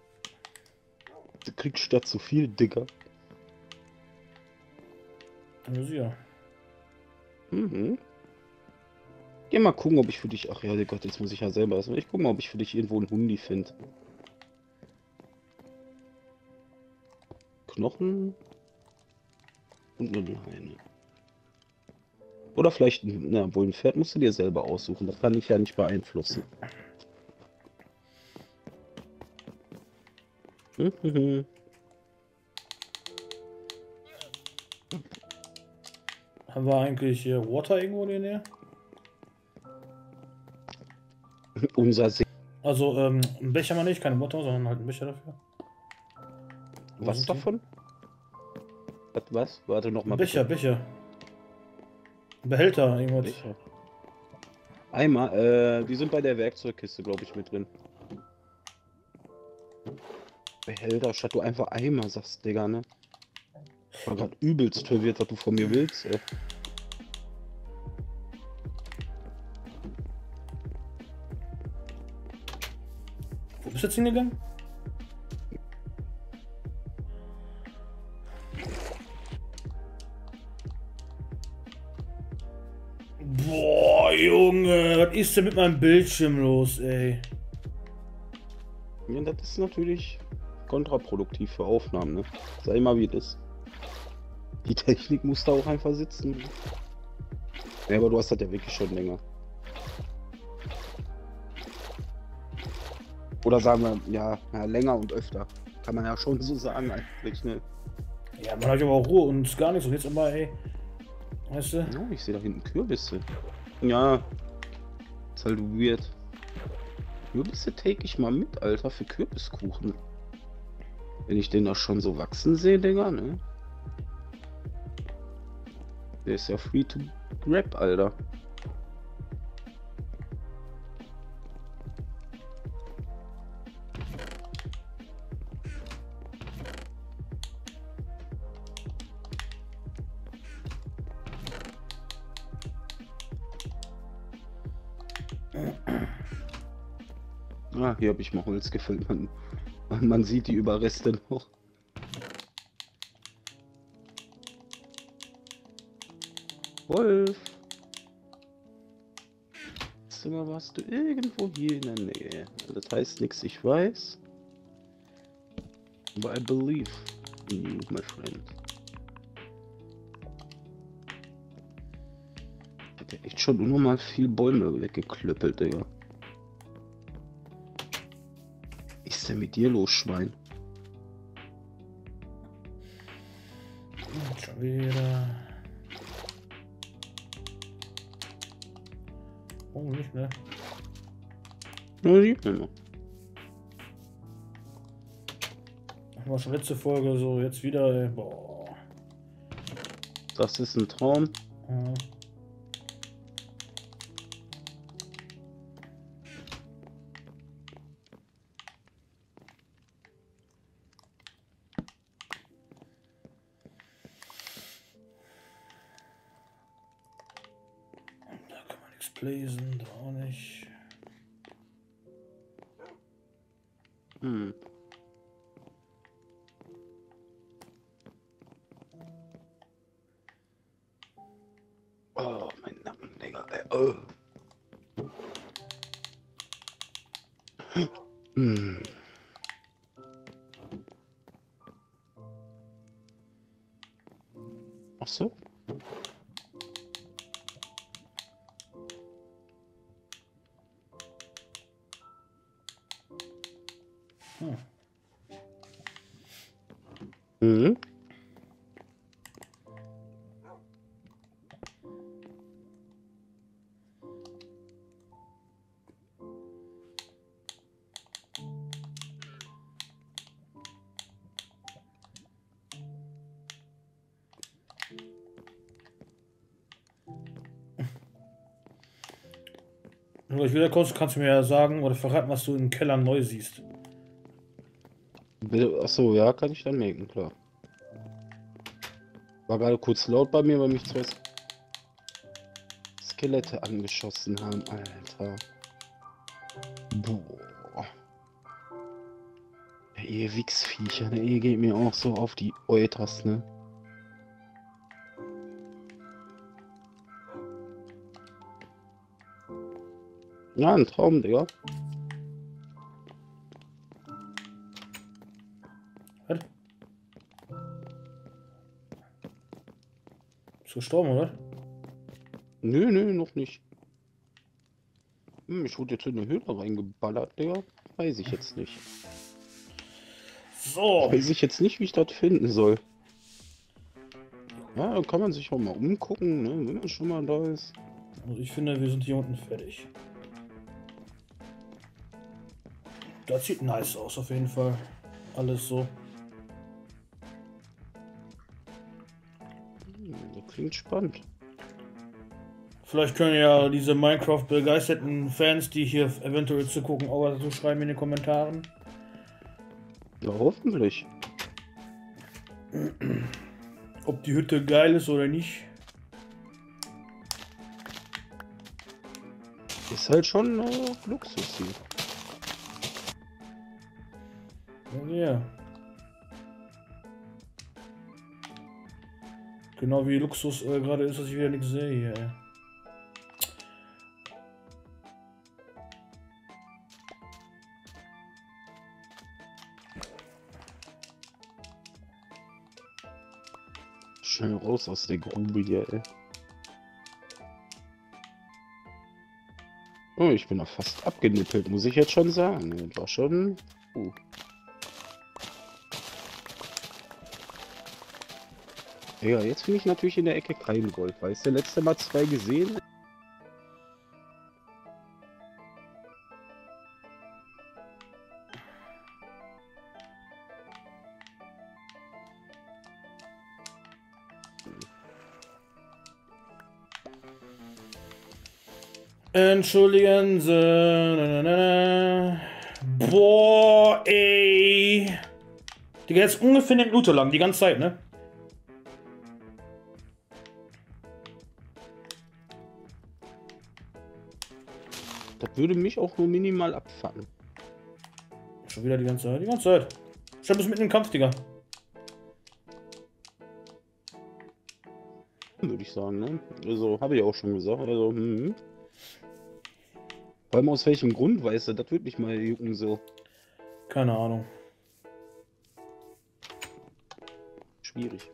Du kriegst statt zu viel, Digga. Ja. Mhm. Geh mal gucken, ob ich für dich. Ach ja, Gott, jetzt muss ich ja selber essen. Ich guck mal, ob ich für dich irgendwo einen Hundi finde. Knochen und eine Leine. Oder vielleicht, na, wohl ein Pferd musst du dir selber aussuchen. Das kann ich ja nicht beeinflussen. Mhm. Haben wir eigentlich hier Water irgendwo in der Nähe? Unser See. Also, einen Becher mal nicht, keine Water, sondern halt einen Becher dafür. Wo Was sind die? davon? Was? Warte noch mal. Becher, Becher. Behälter, irgendwas. Becher. Eimer, die sind bei der Werkzeugkiste, glaube ich, mit drin. Behälter, statt du einfach Eimer sagst, Digga, ne? Ich war gerade übelst verwirrt, was du von mir willst, ey. Wo bist du jetzt hingegangen? Boah, Junge, was ist denn mit meinem Bildschirm los, ey? Ja, das ist natürlich kontraproduktiv für Aufnahmen, ne? Sei mal wie das ist. Die Technik muss da auch einfach sitzen. Ja, aber du hast das ja wirklich schon länger. Oder sagen wir, ja, länger und öfter. Kann man ja schon so sagen eigentlich, ne? Ja, man hat aber auch Ruhe und gar nichts und jetzt immer, ey. Weißt du? Oh, ich sehe da hinten Kürbisse. Ja, ist halt weird. Kürbisse take ich mal mit, Alter, für Kürbiskuchen. Wenn ich den doch schon so wachsen sehe, Digga, ne? Der ist ja free to grab, Alter. Ah, hier habe ich mal Holz gefällt. Man sieht die Überreste noch. Wolf. Zimmer warst du irgendwo hier in der Nähe. Das heißt nichts, ich weiß. But I believe in you, my friend. Ich hab ja echt schon unnormal viel Bäume weggeklöppelt, Digga. Was ist denn mit dir los, Schwein? Schon wieder. Oh, nicht, ne? Ja, sieht man noch. Was letzte Folge so, jetzt wieder, ey. Boah. Das ist ein Traum. Ja. Da kann man nichts lesen, da auch nicht. Hm. Oh, mein Nacken, Digga. Oh. Hm. Ach so. Hm. Mhm. Wenn du gleich wiederkommst, kannst du mir ja sagen oder verraten, was du im Keller neu siehst. Ach so, ja, kann ich dann merken, klar. War gerade kurz laut bei mir, weil mich zwei Skelette angeschossen haben, Alter. Boah. Ja, ihr Wichsviecher, ne? Ihr geht mir auch so auf die Eutas, ne? Ja, ein Traum, Digga. Was? Bist du gestorben, oder? Nö, nö, noch nicht. Ich wurde jetzt in eine Höhle reingeballert, Digga. Weiß ich jetzt nicht. So. Weiß ich jetzt nicht, wie ich das finden soll. Ja, da kann man sich auch mal umgucken, ne? Wenn man schon mal da ist. Also ich finde, wir sind hier unten fertig. Das sieht nice aus, auf jeden Fall. Alles so. Das klingt spannend. Vielleicht können ja diese Minecraft-begeisterten Fans, die hier eventuell zugucken, auch was dazu schreiben in den Kommentaren. Ja, hoffentlich. Ob die Hütte geil ist oder nicht. Ist halt schon Luxus hier. Ja. Genau wie Luxus gerade ist, dass ich wieder nichts sehe hier. Ey. Schnell raus aus der Grube hier, ey. Oh, ich bin doch fast abgenippelt, muss ich jetzt schon sagen. Das war schon... Ja, jetzt finde ich natürlich in der Ecke kein Gold. Weißt du, letzte Mal 2 gesehen? Entschuldigen Sie. Na, na, na, na. Boah, ey. Die geht jetzt ungefähr eine Minute lang, die ganze Zeit, ne? Das würde mich auch nur minimal abfangen. Schon wieder die ganze Zeit, die ganze Zeit. Schon bis mitten im Kampf, Digga. Würde ich sagen, ne? Also, habe ich auch schon gesagt. Also, Vor allem aus welchem Grund, weißt du, das würde mich mal jucken, so. Keine Ahnung. Schwierig.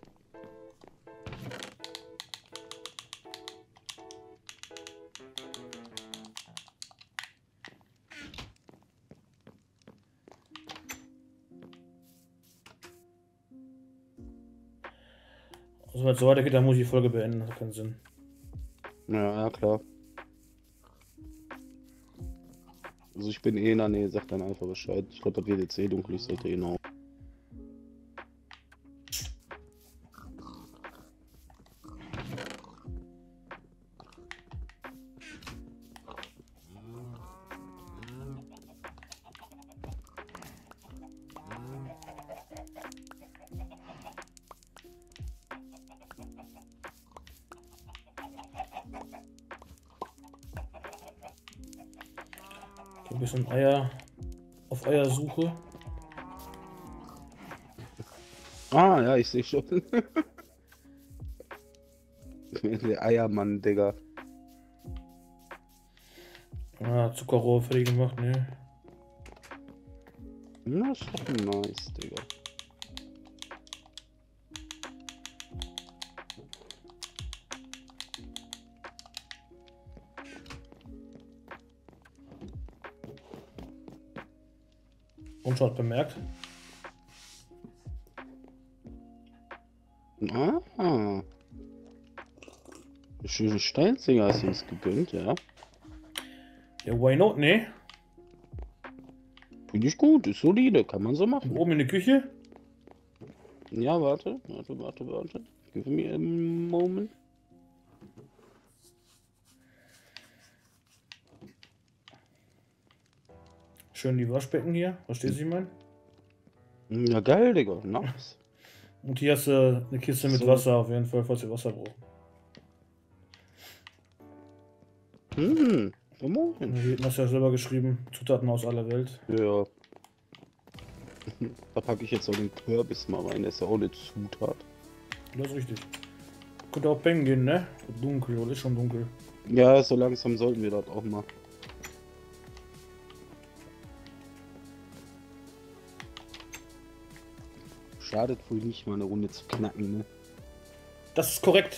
Also, wenn es so weitergeht, dann muss ich die Folge beenden. Das hat keinen Sinn. Ja, ja, klar. Also, ich bin eh in der Nähe, sag dann einfach Bescheid. Ich glaube, das wird jetzt eh dunkel, ich sollte eh noch. Ein bisschen Eier auf Eiersuche. Ah, ja, ich sehe schon. Der Eiermann, Digga. Ah, Zuckerrohr fertig gemacht, ne? Na, ist doch nice, Digga. Und schon bemerkt. Ah. Schöne Steinsinger hast du uns gegönnt, ja. Ja, why not, ne? Finde ich gut, ist solide, kann man so machen. Oben in der Küche. Ja, warte. Give me a moment. Schön die Waschbecken hier. Verstehst du, ich mein? Ja, geil, Digga, nice. Und hier hast du eine Kiste mit So. Wasser auf jeden Fall, falls ihr Wasser braucht. Moin. Hier hast du ja selber geschrieben. Zutaten aus aller Welt. Ja. Da packe ich jetzt auch den Kürbis mal rein, der ist ja auch eine Zutat. Das ist richtig. Könnte auch pennen gehen, ne? Dunkel, oder ist schon dunkel. Ja, so langsam sollten wir das auch mal. Schadet wohl nicht, mal eine Runde zu knacken, ne? Das ist korrekt.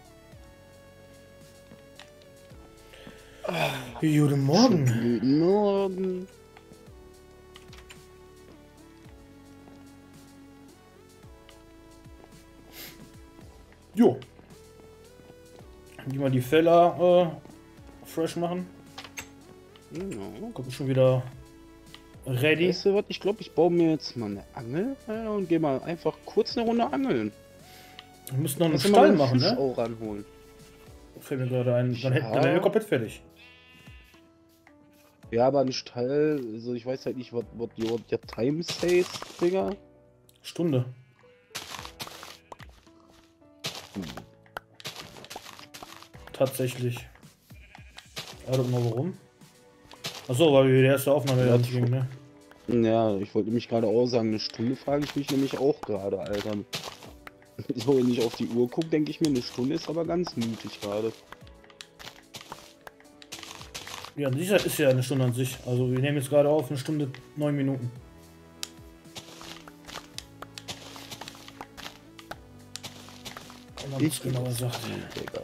Guten Morgen. Guten Morgen. Jo. Die mal die Fäller fresh machen. Genau. Kommt schon wieder ready. Weißt du was, ich glaube, ich baue mir jetzt mal eine Angel und gehe mal einfach kurz eine Runde angeln. Wir müssen noch einen Lass mal Stall einen machen, Fisch ne? auch ranholen. Fällt mir gerade ein. Dann Ja. wären wir komplett fertig. Ja, aber ein Stall, also ich weiß halt nicht, what your time says, Digga. Stunde. Tatsächlich. I don't know warum. Achso, weil wir die erste Aufnahme ja nicht ging, ne? Ja, ich wollte nämlich gerade auch sagen, eine Stunde frage ich mich nämlich auch gerade, Alter. So, wenn ich auf die Uhr gucke, denke ich mir, eine Stunde ist aber ganz mutig gerade. Ja, an sich ist ja eine Stunde an sich. Also wir nehmen jetzt gerade auf, eine Stunde 9 Minuten. Wenn man es genauer sagt. Digga.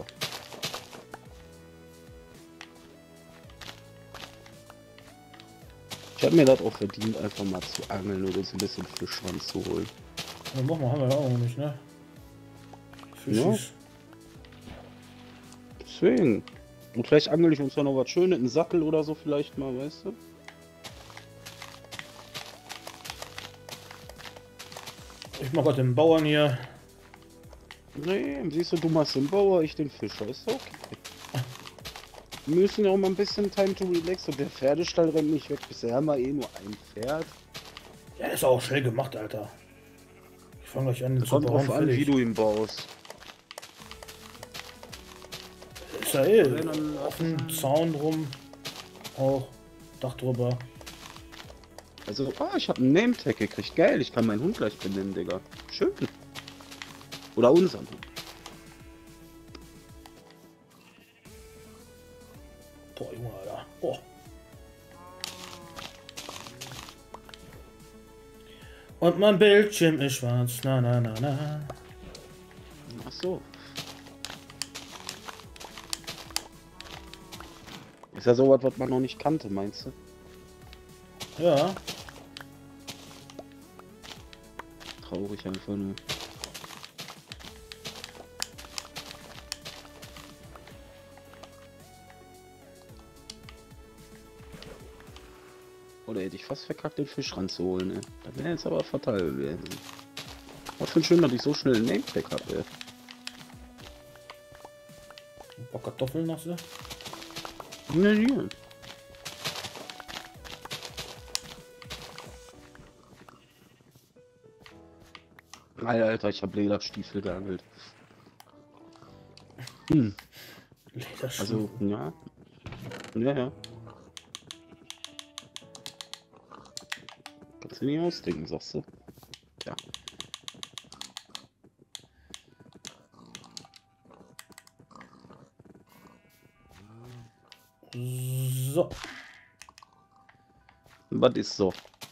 Ich habe mir das auch verdient, einfach mal zu angeln oder so ein bisschen Fisch ranzuholen. Ja, machen wir, haben wir ja auch noch nicht, ne? Fischis. Deswegen. Und vielleicht angel ich uns ja noch was Schönes, einen Sattel oder so vielleicht mal, weißt du? Ich mach gerade den Bauern hier. Nee, siehst du machst den Bauer, ich den Fischer, ist okay. Wir müssen ja auch mal ein bisschen Time to relax und der Pferdestall rennt nicht weg. Bisher haben wir eh nur ein Pferd. Ja, ist auch schnell gemacht, Alter. Ich fange gleich an, den Kommt drauf an, wie du ihn baust. Ist ja eh auf dem Zaun drum. Auch Dach drüber. Also, ich habe einen Name-Tag gekriegt. Geil, ich kann meinen Hund gleich benennen, Digga. Schön. Oder unseren Hund. Boah, Junge, Alter. Boah. Und mein Bildschirm ist schwarz. Na, na, na, na. Ach so. Ist ja sowas, was man noch nicht kannte, meinst du? Ja. Traurig einfach nur. Oder hätte ich fast verkackt, den Fisch ranzuholen, ey. Das wäre jetzt aber fatal gewesen. Was für ein schön, dass ich so schnell einen Name-Tag habe, ey. Ein paar Kartoffeln noch so. Ja, ja. Alter, ich habe Lederstiefel geangelt. Lederstiefel. Also, ja. Ja, ja. Kannst du nicht ausdenken, sagst du? Ja. So. Was ist so?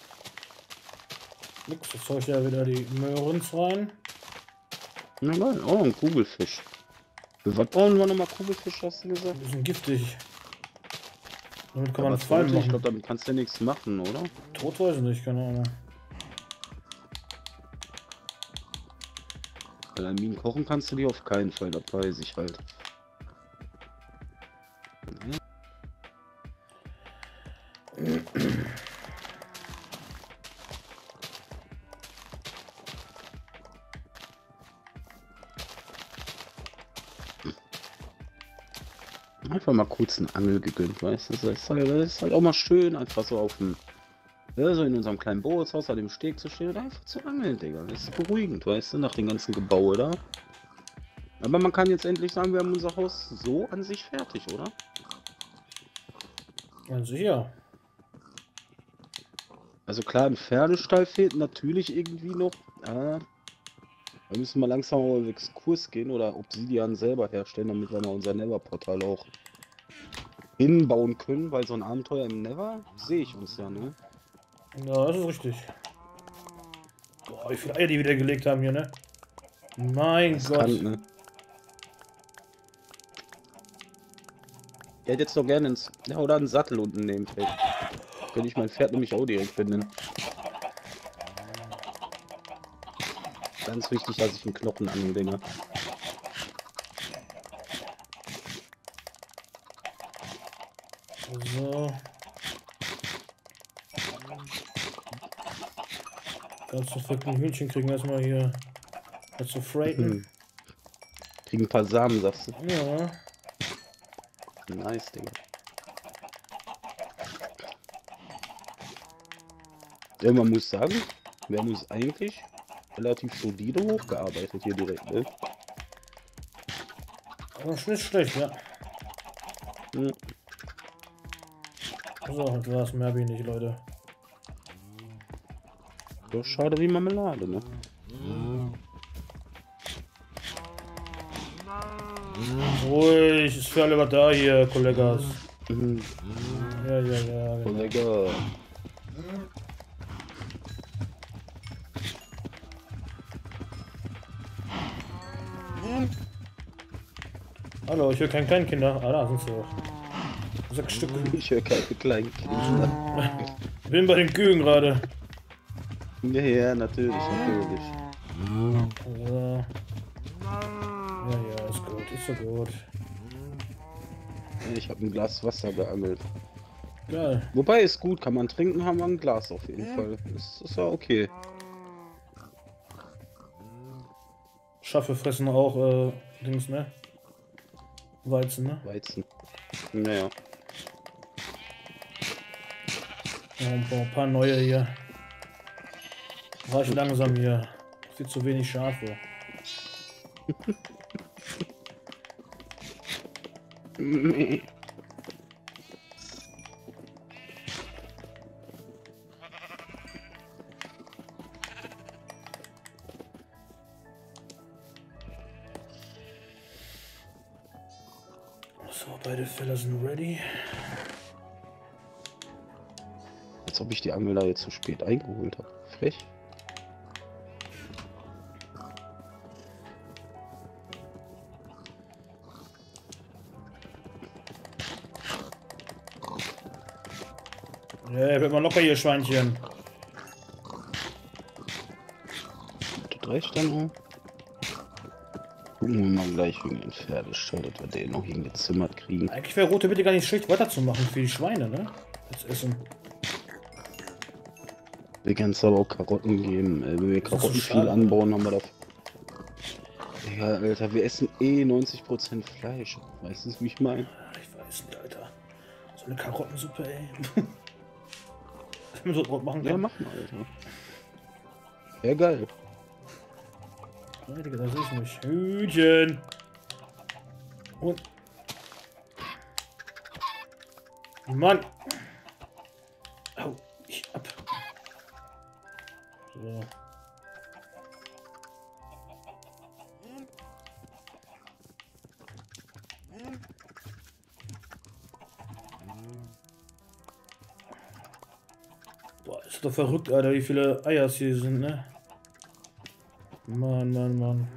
Nix, jetzt hau ich ja wieder die Möhrens rein. Na geil, oh, ein Kugelfisch. Für was brauchen wir nochmal Kugelfisch, hast du gesagt? Die sind giftig. Damit kann Aber man Fallen Ich machen. glaube, damit kannst du ja nichts machen, oder? Tot weiß ich nicht, keine Ahnung. Weil an Minen kochen kannst du die auf keinen Fall, das weiß ich halt. Einfach mal kurz eine Angel gegönnt, weißt du? Das ist halt auch mal schön, einfach so auf dem, ja, so in unserem kleinen Bootshaus an dem Steg zu stehen und einfach zu angeln, Digga. Das ist beruhigend, weißt du, nach dem ganzen Gebaue da. Aber man kann jetzt endlich sagen, wir haben unser Haus so an sich fertig, oder? Ja, sicher. Also klar, ein Pferdestall fehlt natürlich irgendwie noch. Da müssen wir langsam mal auf Exkurs gehen oder Obsidian selber herstellen, damit wir mal unser Nether-Portal auch hinbauen können, weil so ein Abenteuer im Nether sehe ich uns ja, ne? Ja, das ist richtig. Boah, wie viele Eier die wieder gelegt haben hier, ne? Mein Das Gott. kann, ne? Ich hätte jetzt doch gerne ins, ja, oder einen Sattel unten nehmen. Könnte ich mein Pferd nämlich auch direkt finden. Ganz wichtig, dass ich einen Knochen anlege. So. Ganz zu fetten Hühnchen kriegen erstmal hier zu freighten. Kriegen ein paar Samen, sagst du. Ja. Nice, Digga. Ja, man muss sagen, wir haben uns eigentlich relativ solide hochgearbeitet hier direkt, ne? Aber schon nicht schlecht, ja. Hm. So, das war's, mehr wie nicht, Leute. Doch schade wie Marmelade, ne? Ruhig, ist für alle was da hier, Kollegas. Mhm. Ja, ja, ja. Oh, Genau. lecker. Hallo, ich höre keine Kleinkinder. Ah, da sind sie auch. 6 Stück. Ich höre keine kleinen Kinder. Ich bin bei den Kühen gerade. Ja, ja, natürlich, natürlich. So. ist doch gut. Ich habe ein Glas Wasser geangelt. Geil. Wobei ist gut, kann man trinken, haben wir ein Glas auf jeden Fall. Das ist ja okay. Schafe fressen auch, Dings, ne? Weizen, ne? Weizen. Naja. Ja, ein paar neue hier. Reicht langsam hier. Sieht zu wenig Schafe. Nee. So, beide Fälle sind ready. Als ob ich die Angel da jetzt zu spät eingeholt habe. Frech. Ja, wird mal locker hier, Schweinchen. Das reicht dann auch. Gucken wir mal gleich wegen den Pferdestall, dass wir den noch hingezimmert kriegen. Eigentlich wäre rote Bitte gar nicht schlecht weiterzumachen für die Schweine, ne? Das Essen. Wir können es aber auch Karotten geben. Wenn wir Das ist so Karotten viel schade. anbauen, haben wir da. Ja, Alter, wir essen eh 90% Fleisch. Weißt du, wie ich meine? Ich weiß nicht, Alter. So eine Karottensuppe, ey. So machen Ja, kann. machen, Alter. Ja, geil. Ja, Digga, das sehe ich nicht. Hühnchen. Und. Mann. Au, ich ab. So. Boah, ist doch verrückt, Alter, wie viele Eier es hier sind, ne? Mann, Mann, Mann.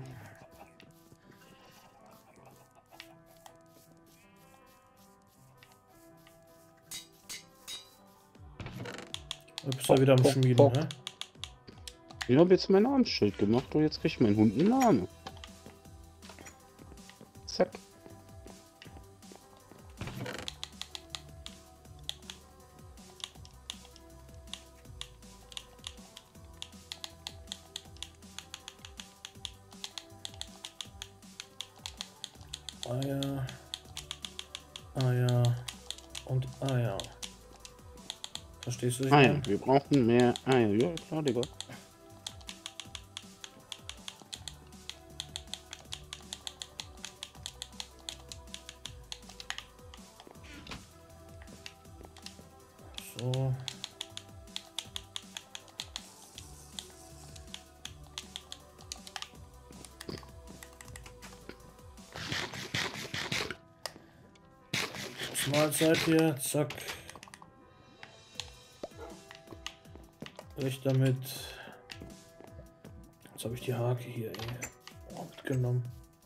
Du bist ja wieder am Bock, Schmieden, Bock. ne? Ich habe jetzt mein Namensschild gemacht und jetzt kriegt mein Hund einen Namen. Zack. Eier. Eier. Und Eier. Verstehst du? Eier. Wir brauchen mehr Eier. Ja, klar, Digga. So. Mahlzeit hier, zack. Ich damit. Jetzt habe ich die Hake hier mitgenommen.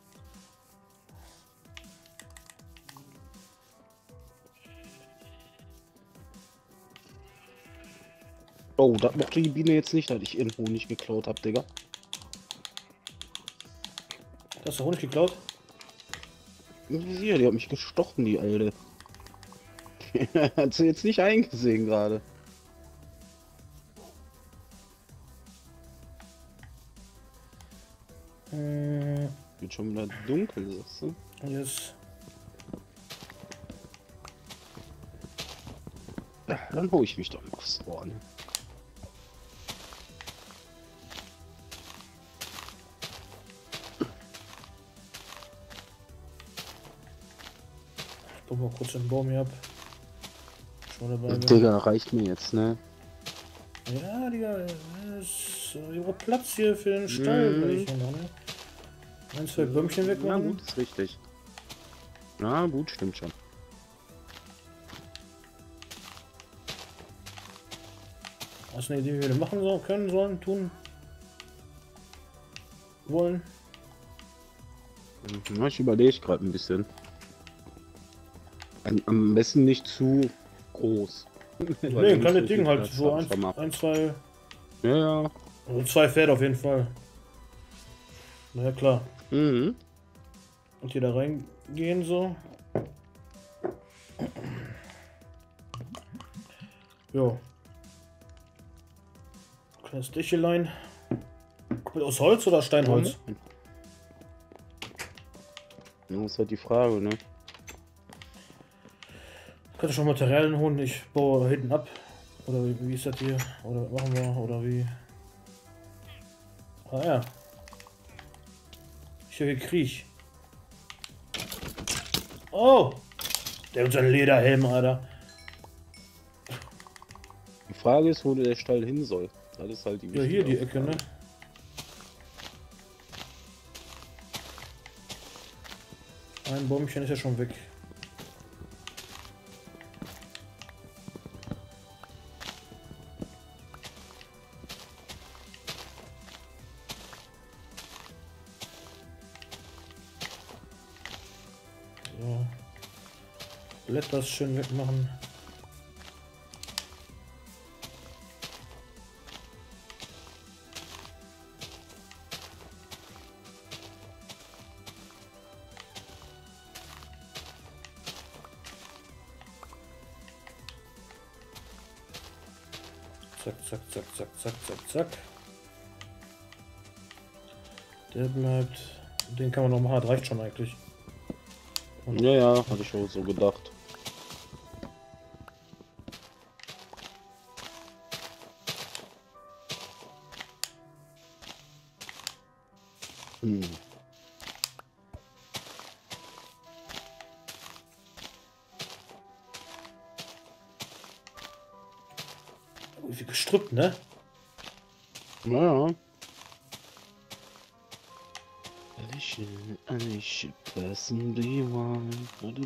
Oh, das mochte die Biene jetzt nicht, dass ich ihren Honig geklaut habe, Digga. Hast du Honig geklaut? Hier, die hat mich gestochen, die Alte. Hat sie jetzt nicht eingesehen gerade. Wird schon wieder dunkel, sagst du? Yes. Ja, dann hole ich mich doch mal aufs Ohr. Ne? Ich baue mal kurz den Baum hier ab. Schon dabei bin. Digga, reicht mir jetzt, ne? Ja, Digga, das ist ihre Platz hier für den Stall. Gleich hier noch, ne? Ein, zwei Bäumchen Na wegmachen. gut, ist richtig. Na gut, stimmt schon. Hast du eine Idee, wie wir das machen sollen, können, sollen, tun, wollen? Na, ich überlege gerade ein bisschen. Am besten nicht zu groß. Nee, kleine Ding halt, so ein, zwei, Ja, ja. also 2 Pferde auf jeden Fall. Na ja, klar. Mhm. Und hier da reingehen so. Jo. Kleines Dächelein. Komplett aus Holz oder Steinholz? Das ist halt die Frage, ne? Könnte schon Materialien holen, ich baue hinten ab. Oder wie ist das hier? Oder machen wir, oder wie? Ah ja. Ich höre Krieg. Oh! Der hat so einen Lederhelm, Alter. Die Frage ist, wo der Stall hin soll. Das ist halt die Ja, hier die wichtige Ecke, ne? Ein Bäumchen ist ja schon weg. So. Blätter schön wegmachen. Zack, zack, zack, zack, zack, zack, zack. Der bleibt. Den kann man noch machen, das reicht schon eigentlich. Und Ja, ja, hatte ich auch so gedacht. Hm. wie gestrüppt, ne? Ja. Ich personally want.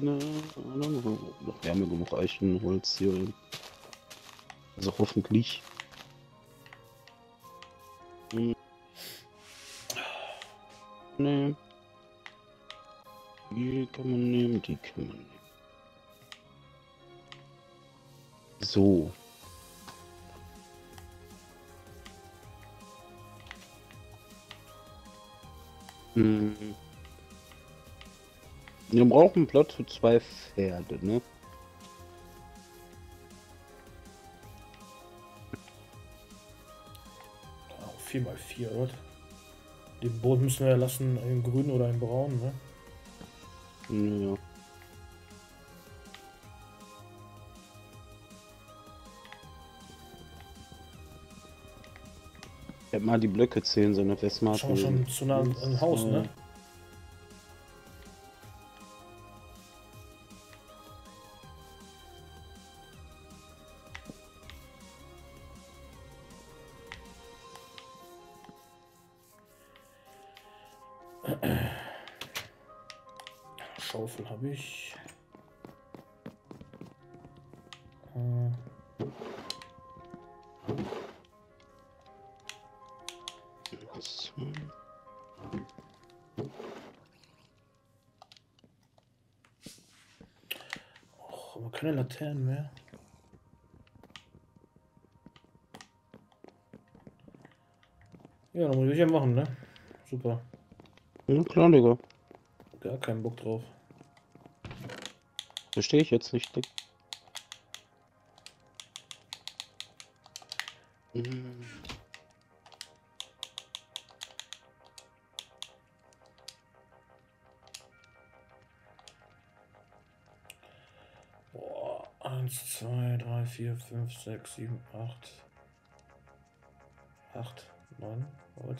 Wir haben ja genug Eichenholz hier. Also hoffentlich. Ne. Die kann man nehmen, die kann man nehmen. So. Wir brauchen Platz für 2 Pferde, ne? Oh, 4x4, oder? Den Boden müssen wir ja lassen, in grün oder in braun, ne? Ja. Ich hätte mal die Blöcke zählen sollen, das wäre smart. Schon zu nah am Haus, ne? Schaufel habe ich. Oh, aber keine Laternen mehr. Ja, dann muss ich ja machen, ne? Super. Ja, klar, Digga. Gar keinen Bock drauf. Verstehe ich jetzt nicht, Digga. Boah, 1, 2, 3, 4, 5, 6, 7, 8. 8, 9, gut.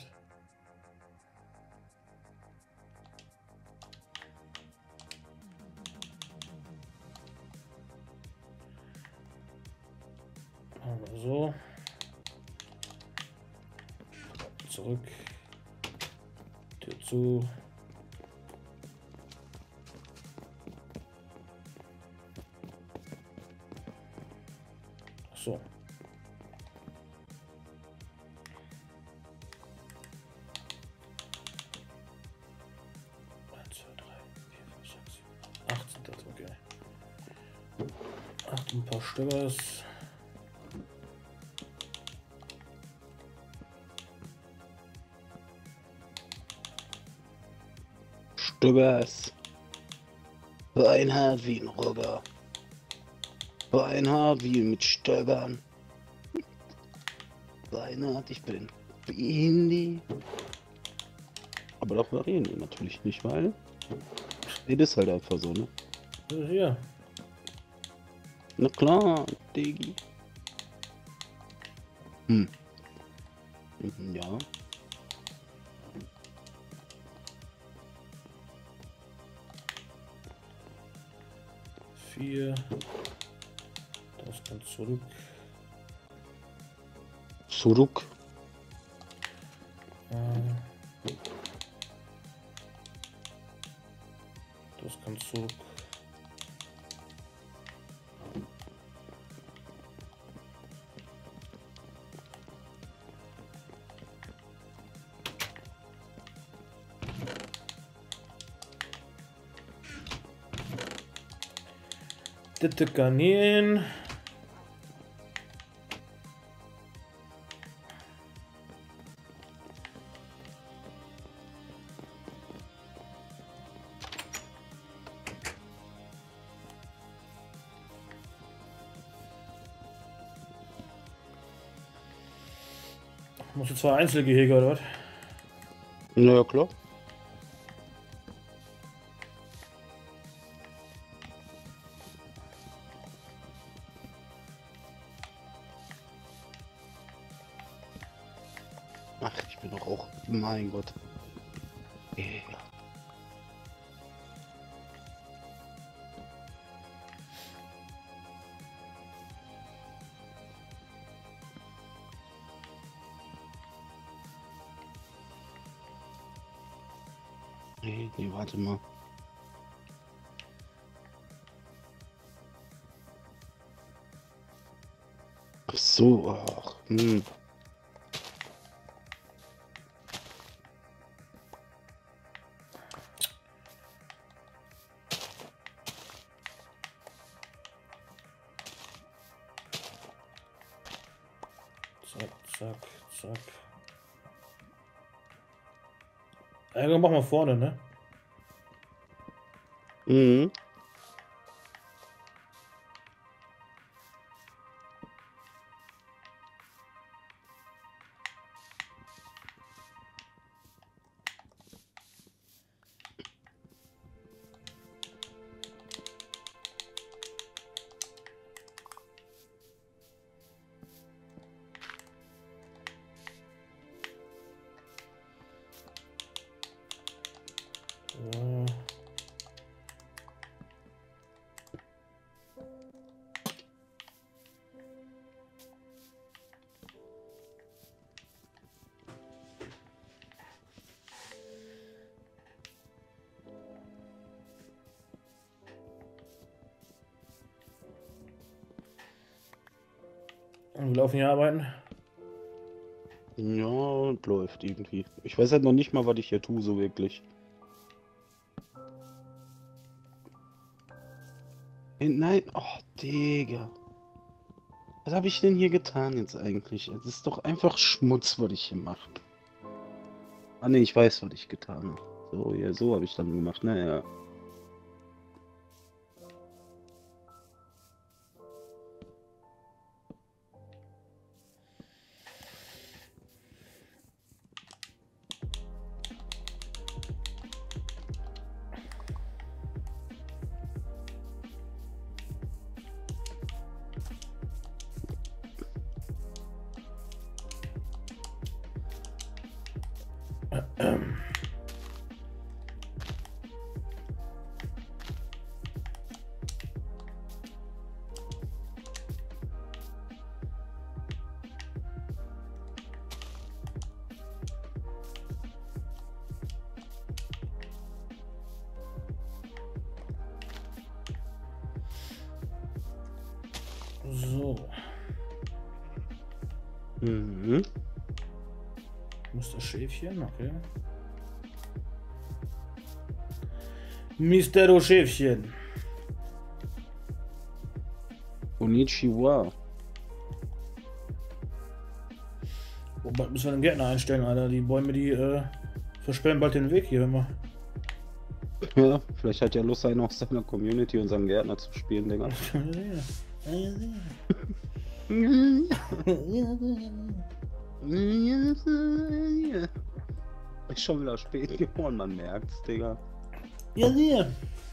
Machen wir so. Zurück. Tür zu. Ach so. Sind das, okay. 8 ein paar Stöckers. Stöbers. Reinhard wie ein Rocker. Reinhard wie mit Stöbern. Reinhard, ich bin Bindi. Aber doch reden wir natürlich nicht, weil das ist halt einfach so, ne? Ja. Na klar, Digi. Hm. Ja. Vier. Das kann zurück. Zurück. Das kann zurück. Das kann hin. Musst du zwei Einzelgehege oder was? Na ja, klar. Ach, ich bin doch auch. Mein Gott. Ja. Nee, warte mal. Ach so, ach, Zack, zack, zack. Eigentlich machen wir vorne, ne? Mhm. So. Und wir laufen hier arbeiten. Ja, und läuft irgendwie. Ich weiß halt noch nicht mal, was ich hier tue, so wirklich. Nein, oh, Digga. Was habe ich denn hier getan jetzt eigentlich? Es ist doch einfach Schmutz, was ich hier mache. Ah ne, ich weiß, was ich getan habe. So, ja, so habe ich dann gemacht. Naja. So. Mhm. Mr. Schäfchen, okay. Mr. Schäfchen. Konnichiwa. Oh, bald müssen wir den Gärtner einstellen, Alter. Die Bäume, die versperren bald den Weg hier immer. Ja, vielleicht hat ja Lust, einen aus seiner Community, unseren Gärtner zu spielen, Digga. Ist schon wieder spät geworden, man merkt's, Digga. Ja, sehr.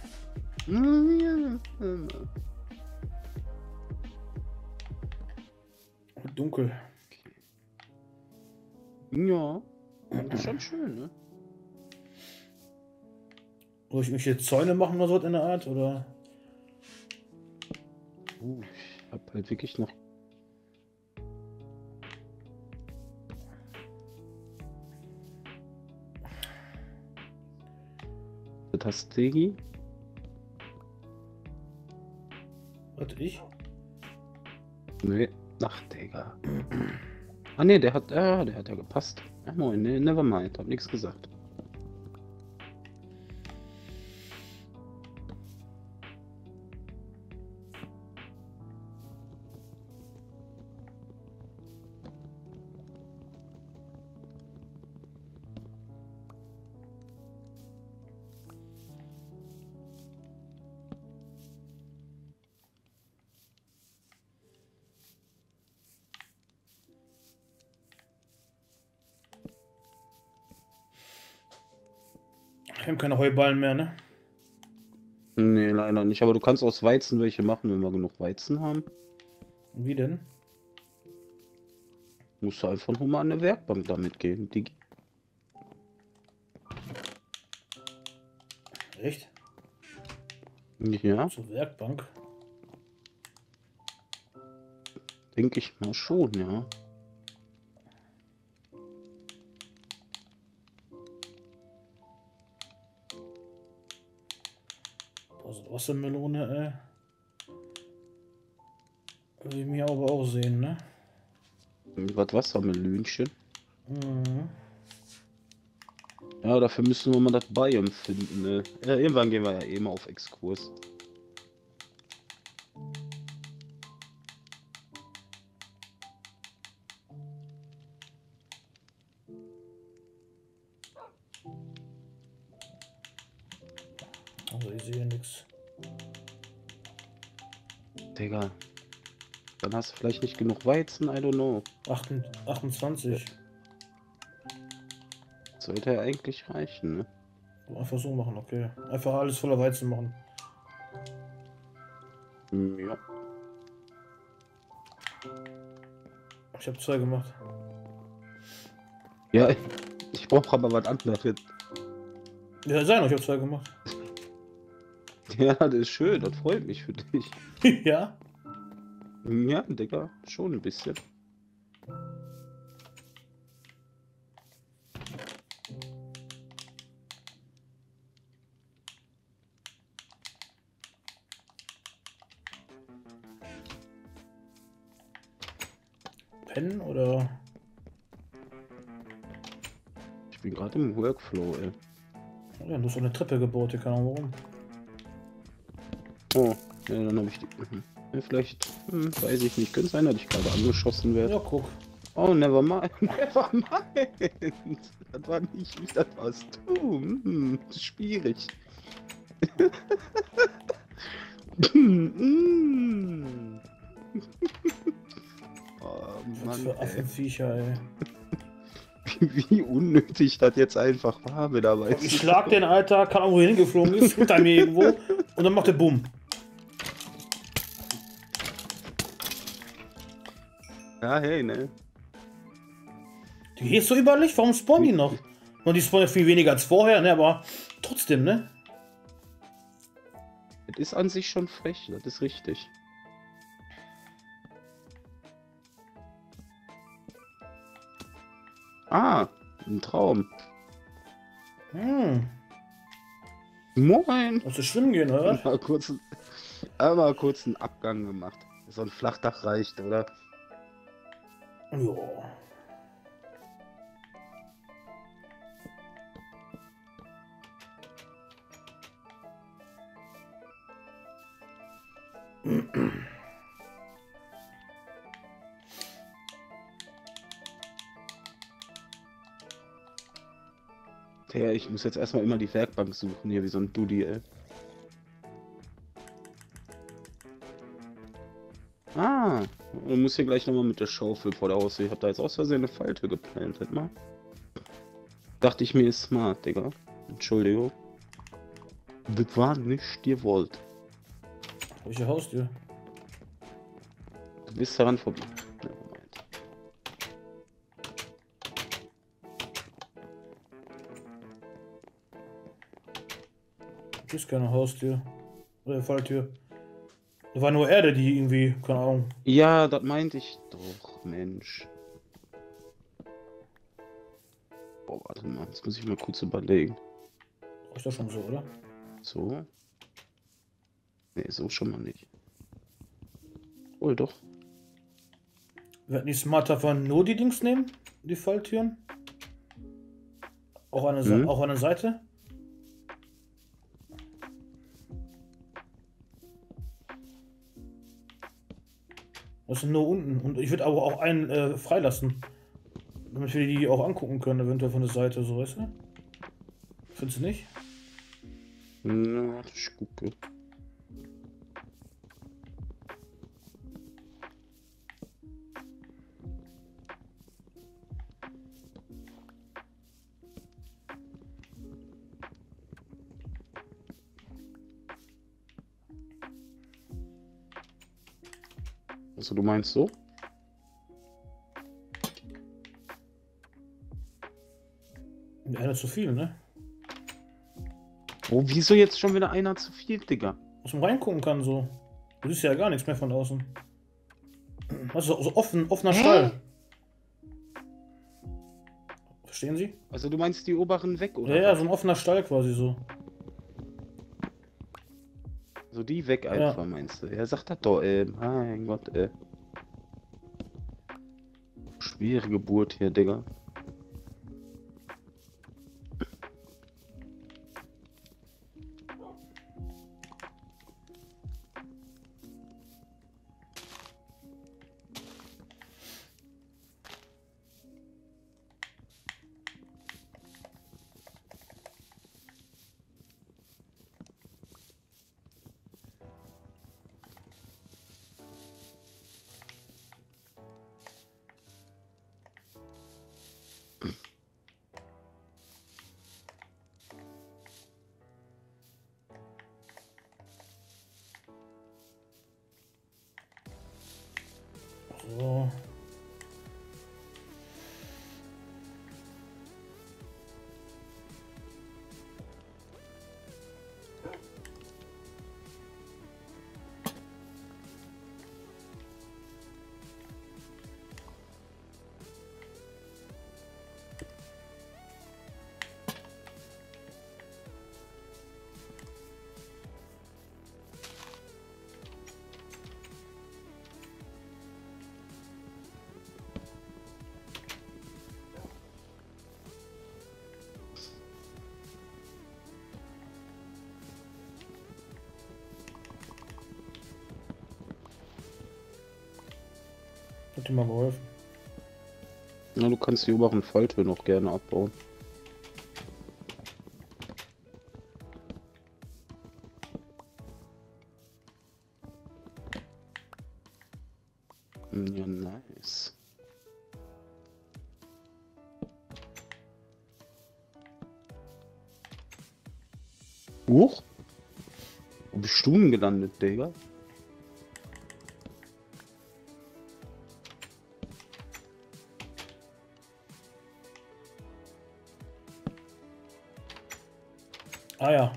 Dunkel. Ja, das ist schon schön, ne? Soll ich mich jetzt Zäune machen oder so in der Art? Oder? Ich hab halt wirklich noch. Das hast Digi? Warte, ich? Nee. Ach, Digga. Ah, ne, der hat ja gepasst. Ja, moin, ne, never mind, hab nichts gesagt. Wir haben keine Heuballen mehr, ne? Nee, leider nicht. Aber du kannst aus Weizen welche machen, wenn wir genug Weizen haben. Wie denn? Musst du einfach nur mal an eine Werkbank damit gehen. Die Echt? ja, Zur Werkbank? denke ich mal schon, ja. Also Wassermelone, will ich mir aber auch sehen, ne? Was Wassermelönchen. Mhm. Ja, dafür müssen wir mal das Biome finden, ne? Ja, irgendwann gehen wir ja eh mal auf Exkurs. Also ich sehe nichts. Digga. Dann hast du vielleicht nicht genug Weizen, I don't know. 28. Sollte ja eigentlich reichen, ne? Einfach so machen, okay. Einfach alles voller Weizen machen. Ja. Ich habe 2 gemacht. Ja, ich brauche aber was anderes. Ja, sei noch, ich habe 2 gemacht. Ja, das ist schön, das freut mich für dich. Ja? Ja, Digga, schon ein bisschen. Pennen oder? Ich bin gerade im Workflow, ey. Ja, du hast so eine Treppe gebaut, hier, keine Ahnung warum. Oh, ja, dann habe ich die. Ja, vielleicht, weiß ich nicht, könnte sein, dass ich gerade angeschossen werde. Ja, guck. Oh, never mind. Never mind. Das war nicht ich, das warst du. Das ist schwierig. Oh, Was Mann, für ey. Affenviecher, ey. Wie unnötig das jetzt einfach war mit der Weizen. Ich schlag den, Alter, kann auch wo hingeflogen ist, hinter mir irgendwo. Und dann macht der Bumm. Ja, hey, ne? Die gehst du überall nicht? Warum spawnen die noch? Und die spawnen viel weniger als vorher, ne? Aber trotzdem, ne? Das ist an sich schon frech, das ist richtig. Ah, ein Traum. Hm. Moin. Musst du schwimmen gehen, oder? Einmal kurz einen Abgang gemacht. So ein Flachdach reicht, oder? Ja. Ja, ich muss jetzt erstmal immer die Werkbank suchen, hier wie so ein Dudi, ey. Ah, du musst hier gleich nochmal mit der Schaufel vor der Haustür. Ich hab da jetzt aus Versehen eine Falltür geplant, mal. Dachte ich mir, ist smart, Digga. Entschuldigung. Das war nicht gewollt. Welche Haustür? Du bist daran vorbei. Das ist keine Haustür. Oder Falltür. Da war nur Erde, die irgendwie, keine Ahnung. Ja, das meinte ich doch, Mensch. Boah, warte mal, jetzt muss ich mal kurz überlegen. Ist doch schon so, oder? So? Nee, so schon mal nicht. Wohl doch. Wir hätten die smarter von nur die Dings nehmen, die Falltüren. Auch auch an der Seite. Das sind nur unten. Und ich würde aber auch einen freilassen. Damit wir die auch angucken können, eventuell von der Seite, so weißt du? Findest du nicht? Na, ich gucke. Also du meinst so? Einer zu viel, ne? Oh, wieso jetzt schon wieder einer zu viel, Digga? Dass man reingucken kann, so. Du siehst ja gar nichts mehr von außen. Das ist so offener Stall. Verstehen Sie? Also du meinst die oberen weg, oder? Ja, ja, was? so ein offener Stall quasi so. So die weg einfach, Ja. meinst du? Ja, sag das doch, mein Gott, Schwere Geburt hier, Digga. So. Hat dir mal geholfen. Na, du kannst die oberen Falltüren noch gerne abbauen. Ja, nice. Huch? Wo bist du denn gelandet, Digga? Ah ja.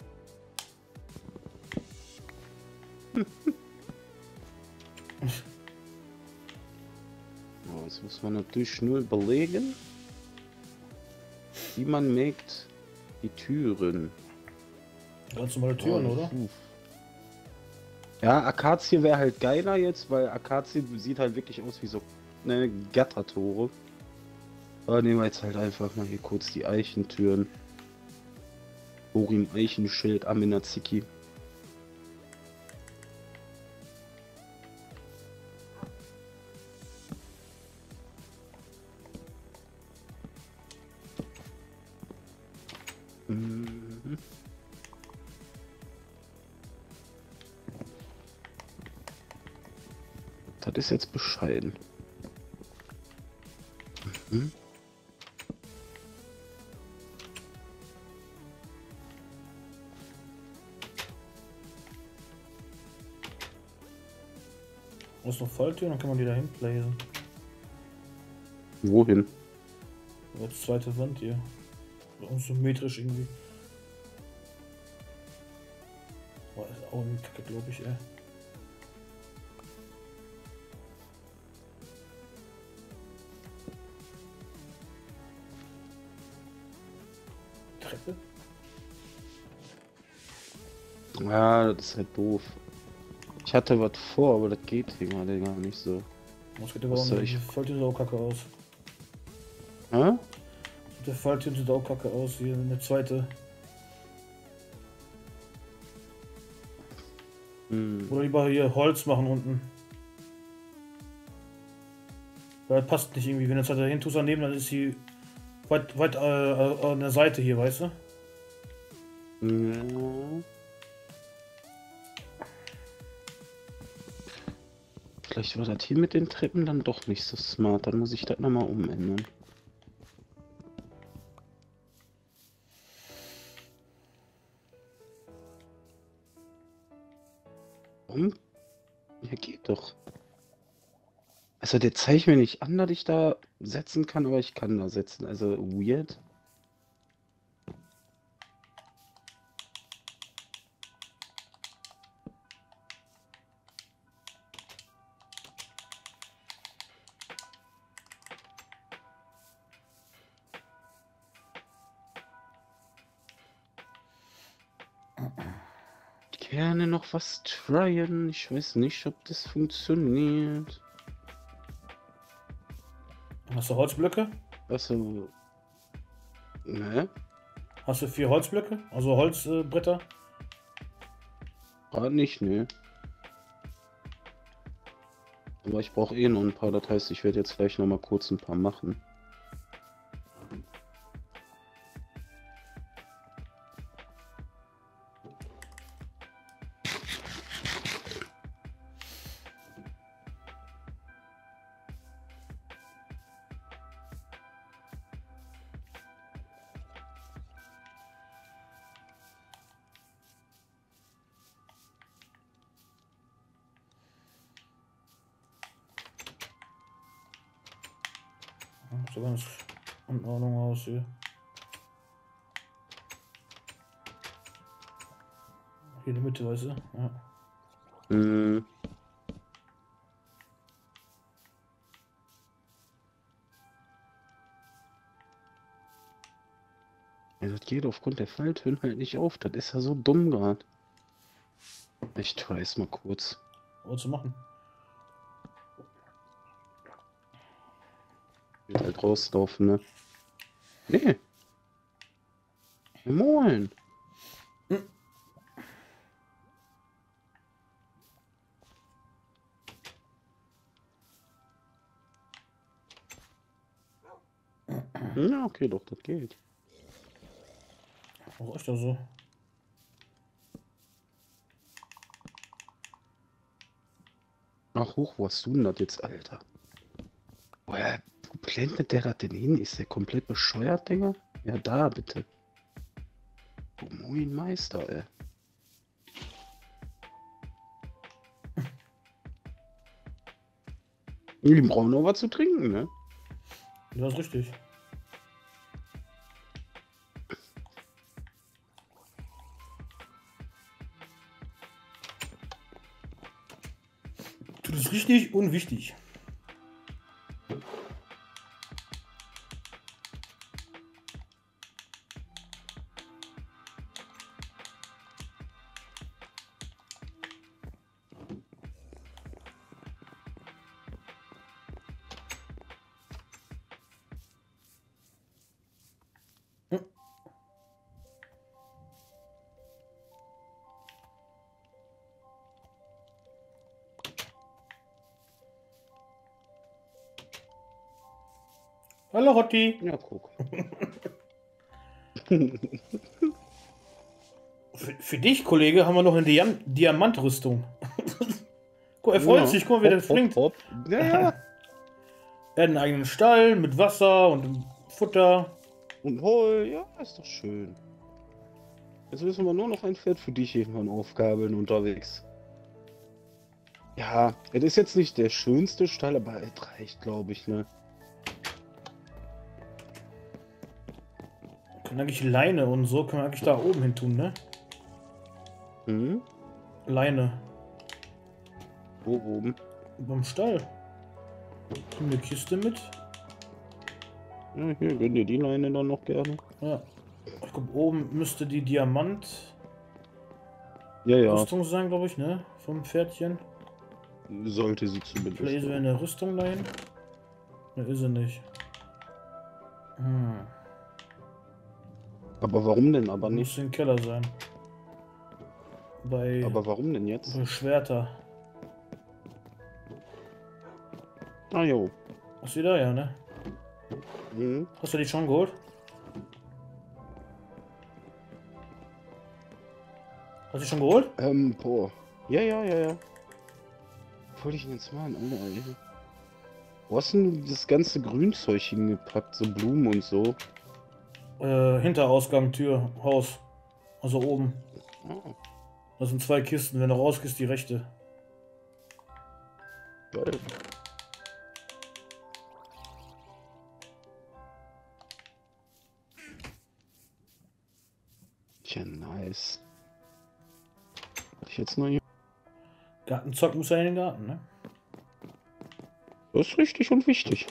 Oh, jetzt muss man natürlich nur überlegen, wie man mägt die Türen. Ganz normale Türen, Oh, oder? puh. Ja, Akazie wäre halt geiler jetzt, weil Akazie sieht halt wirklich aus wie so eine Gattertore. Aber nehmen wir jetzt halt einfach mal hier kurz die Eichentüren. Borin Eichenschild Amenaziki. Mhm. Das ist jetzt bescheiden. Mhm. Da ist noch Falltür, dann kann man die da hinblasen. Wohin? Als zweite Wand hier. Und symmetrisch irgendwie. Boah, ist auch irgendwie kacke, glaube ich, ey. Treppe? Ja, das ist halt doof. Ich hatte was vor, aber das geht hier gerade gar nicht so. Das geht aber Was auch soll nicht. ich- Die Falltür sieht auch kacke aus. Hä? Der Falltür sieht auch kacke aus. Hier eine zweite. Hm. Oder lieber hier Holz machen unten. Weil das passt nicht irgendwie. Wenn du jetzt halt dahin tust daneben, dann ist sie weit an der Seite hier, weißt du? Ja. Vielleicht war das hier mit den Treppen dann doch nicht so smart. Dann muss ich das nochmal umändern. Warum? Ja, geht doch. Also der zeigt mir nicht an, dass ich da setzen kann, aber ich kann da setzen. Also weird. Gerne noch was tryen. Ich weiß nicht, ob das funktioniert. Hast du Holzblöcke? Also, ne? Hast du 4 Holzblöcke? Also Holzbretter? Gerade nicht, ne? Aber ich brauche eh noch ein paar. Das heißt, ich werde jetzt gleich noch mal kurz ein paar machen. So ganz in Ordnung aus hier. Hier in der Mitte, weißt du? Ja. Hm. Ja, das geht aufgrund der Falltüren halt nicht auf. Das ist ja so dumm gerade. Ich try es mal kurz. Was zu machen? Wird halt rauslaufen, ne? Nee. Moin. Ja, okay, doch, das geht. Was ist das so? Ach, hoch, wo hast du denn das jetzt, Alter? Woher blendet der das denn hin? Ist der komplett bescheuert, Digga? Ja, da, bitte. Oh, moin, Meister, ey. Die brauchen noch was zu trinken, ne? Ja, ist richtig. Du bist richtig unwichtig. Hallo Rotti. Ja, guck. Für dich, Kollege, haben wir noch eine Diamantrüstung. Guck, er freut sich, guck mal, wie der flinkt. Hopp. Ja, ja. Er hat einen eigenen Stall mit Wasser und Futter. Und Heu, ja, ist doch schön. Jetzt müssen wir nur noch ein Pferd für dich irgendwann aufgabeln unterwegs. Ja, es ist jetzt nicht der schönste Stall, aber es reicht, glaube ich, ne? Können eigentlich Leine und so, können wir eigentlich da oben hin tun, ne? Hm? Leine. Wo oben? Beim Stall. Eine Kiste mit. Ja, hier, gönn dir die Leine dann noch gerne. Ja. Ich glaube, oben müsste die Diamant-Rüstung Ja, ja, sein, glaube ich, ne? Vom Pferdchen. sollte sie zumindest. Vielleicht ist sie in der Rüstung dahin. Ne, ist sie nicht. Aber warum denn aber Muss nicht? im Keller sein. Bei Warum denn jetzt? Schwerter. Ah jo. Hast du die da, ja, ne? Mhm. Hast du die schon geholt? Hast du die schon geholt? Boah. Ja. Was wollte ich denn jetzt machen, Alter, ey? Wo hast denn das ganze Grünzeug hingepackt? So Blumen und so? Hinterausgang, Tür, Haus. Also oben. Ah, Das sind 2 Kisten. Wenn du rausgehst, die rechte. geil. Ja, nice. Ich jetzt noch hier. Gartenzock muss ja in den Garten, ne? Das ist richtig und wichtig.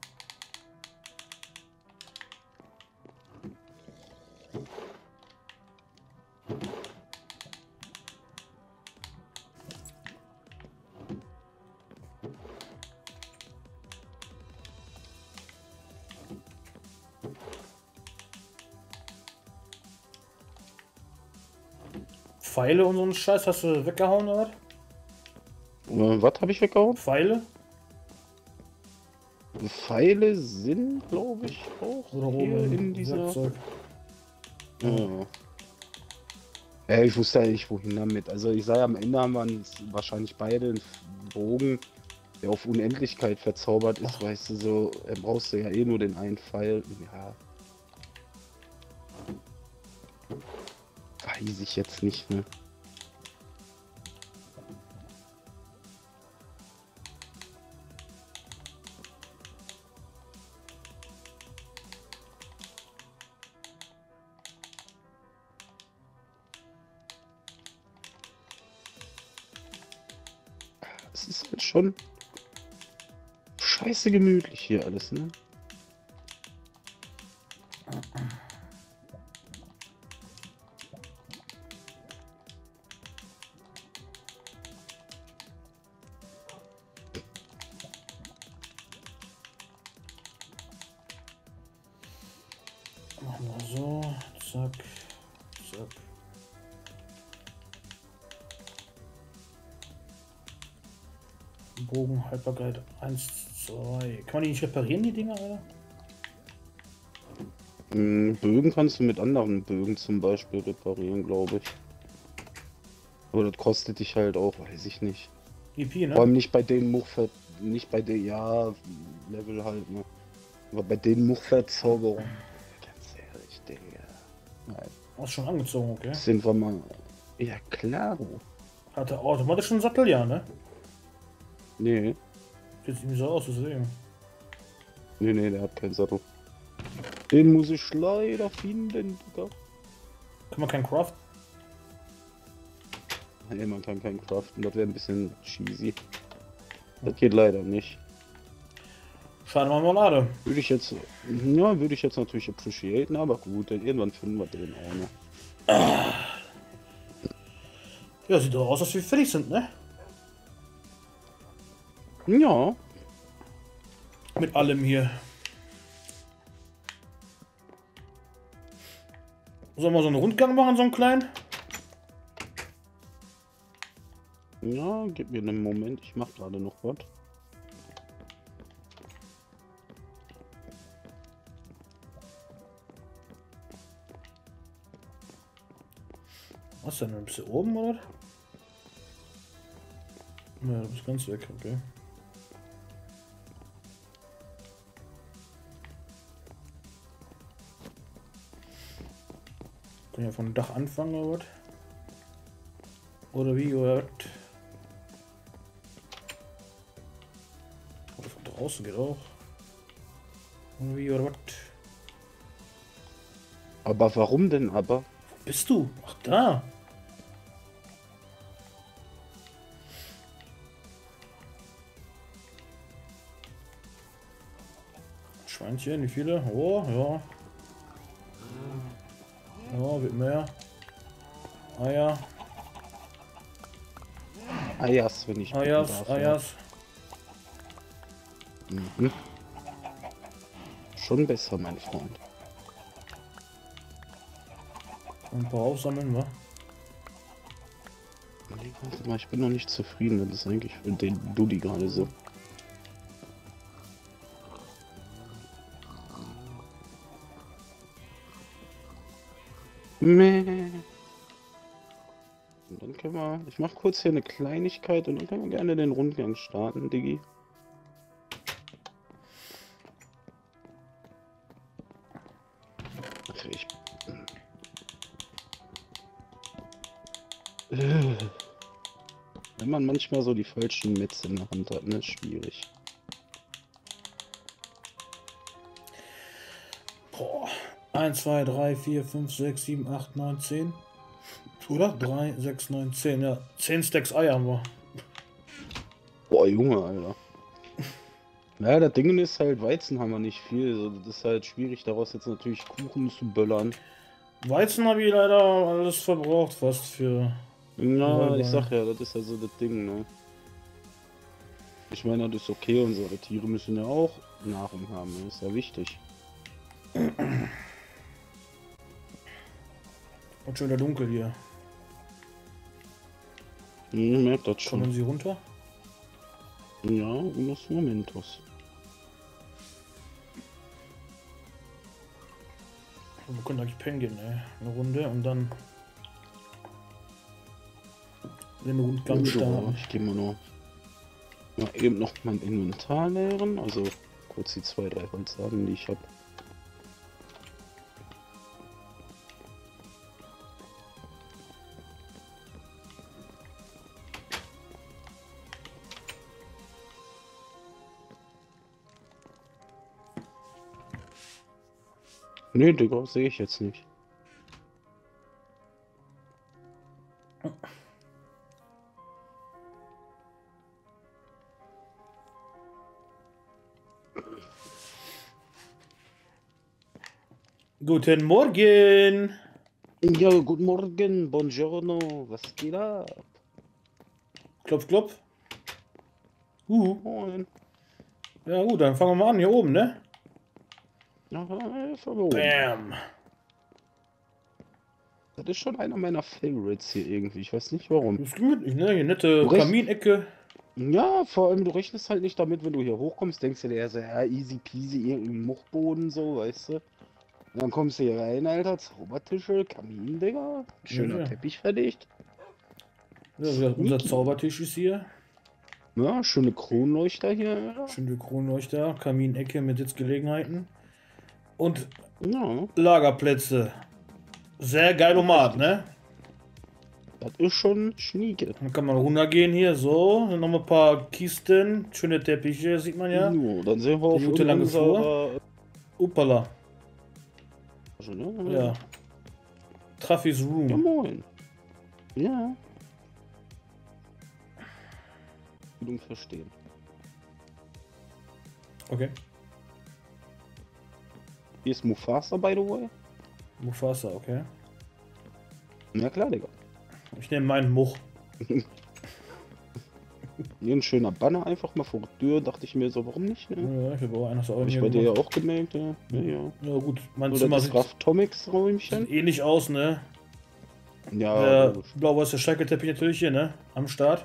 Pfeile und so einen Scheiß hast du weggehauen, oder? Was habe ich weggehauen? Pfeile? Pfeile sind, glaube ich, auch Oder hier oben in dieser. Werkzeug. Ja. Ich wusste ja nicht, wohin damit. Also ich sage, am Ende haben wir wahrscheinlich beide einen Bogen, der auf Unendlichkeit verzaubert ist, weißt du, so, brauchst du ja eh nur den einen Pfeil. Ja. Weiß ich jetzt nicht, ne? Es ist halt schon scheiße gemütlich hier alles, ne? Machen wir so. Zack. Zack. Bogen, Haltbarkeit 1, 2. Kann man die nicht reparieren, die Dinger, oder? Bögen kannst du mit anderen Bögen zum Beispiel reparieren, glaube ich. Aber das kostet dich halt auch, weiß ich nicht. EP, ne? Vor allem nicht bei den nicht bei den, ja, Level halt, ne? Aber bei den Muchverzauberungen, ganz ehrlich, Digga. Nein, Hast schon angezogen, okay. sind wir mal. Ja, klar. Hatte automatisch einen Sattel, ja, ne? Nee, Sieht irgendwie so aus, deswegen. nee, der hat keinen Sattel. Den muss ich leider finden, Digga. Kann man keinen Craft? Nee, man kann keinen craften, das wäre ein bisschen cheesy. Das geht leider nicht. Schade Marmelade. Würde ich jetzt, ja, würde ich jetzt natürlich appreciaten, aber gut, denn irgendwann finden wir den auch noch. Ja, sieht doch aus, dass wir fertig sind, ne? Ja, Mit allem hier. Sollen wir so einen Rundgang machen, so einen kleinen? ja, gib mir einen Moment, ich mach gerade noch was. Was denn? Ein bisschen oben, oder? Ja, du bist ganz weg, okay. Können ja vom Dach anfangen, oder was? Oder wie, oder was? Oder von draußen geht auch. Oder wie, oder was? Aber warum denn aber? Wo bist du? Ach, da. Schweinchen, wie viele? Oh, ja. Ja, wird mehr. Eier. Ayas, wenn ich bitten Eiers, darf, Eiers. ja. Mhm. Schon besser, mein Freund. Ein paar aufsammeln, wa? Nee, warte mal, ich bin noch nicht zufrieden, das ist eigentlich für den Dudi gerade so. Meh. Und dann können wir. Ich mach kurz hier eine Kleinigkeit und dann können wir gerne den Rundgang starten, Diggi. Ach, wenn man manchmal so die falschen Metze in der Hand hat, ne, ist schwierig. Boah. 1, 2, 3, 4, 5, 6, 7, 8, 9, 10. Oder? 3, 6, 9, 10. Ja, 10 Stacks Eier haben wir. Boah, Junge, Alter. Ja, das Ding ist halt, Weizen haben wir nicht viel. Also, das ist halt schwierig, daraus jetzt natürlich Kuchen zu böllern. Weizen habe ich leider alles verbraucht, fast für. Ja, ich sag ja, das ist also das Ding, ne? Ich meine, das ist okay, unsere Tiere müssen ja auch Nahrung haben, ne? Ist ja wichtig. Und schon wieder dunkel hier. Ich merkt das Kommen schon. Sie runter? Ja, unos momentos. Wir können eigentlich pennen gehen, ey. Eine Runde und dann den Rundgang starten. Ich gehe mal eben noch mein Inventar leeren, also kurz die 2, 3 Holzsamen, die ich habe. Nee, Digga, sehe ich jetzt nicht. Guten Morgen! Ja, guten Morgen, buongiorno, was geht ab? Klopf, klopf. Moin. Ja gut, dann fangen wir mal an, hier oben, ne? Ja, verloren. Bam! Das ist schon einer meiner Favorites hier irgendwie, ich weiß nicht warum. Das ist gemütlich, ne? Hier nette Recht. Kaminecke. Ja, vor allem du rechnest halt nicht damit, wenn du hier hochkommst, denkst du dir so, ja, easy peasy, irgendein Muchboden so, weißt du. Und dann kommst du hier rein, Alter, Zaubertische, Kamin, Digga, schöner Ja. Teppich verlegt. Ja, unser Sneaky. Zaubertisch ist hier. Ja, schöne Kronleuchter hier, Alter. Schöne Kronleuchter, Kaminecke mit Sitzgelegenheiten. Und Ja, Lagerplätze. Sehr geilomat, ne? das ist schon schnieke. Dann kann man runtergehen hier, so. Dann noch mal ein paar Kisten. Schöne Teppiche, sieht man ja. Jo, dann sehen wir auf gute lange unserer... Uppala. Ne? Ja. Traffis Ja, Room. moin. Ja. Bildung verstehen. Okay. Hier ist Mufasa, by the way. Mufasa, okay. Ja klar, Digga. Ich nehme meinen Much. Hier ein schöner Banner einfach mal vor der Tür, dachte ich mir so, warum nicht, ne? Ja, ich habe auch einen aus der Augen Hab ich hier bei dir ja gemacht. auch gemerkt, ja. Ja. Ja gut, mein Oder Zimmer das sieht Raff-Tomics-Räumchen. ähnlich aus, ne? Ja, Der logisch. blau-weiße Schalke-Teppich natürlich hier, ne? Am Start.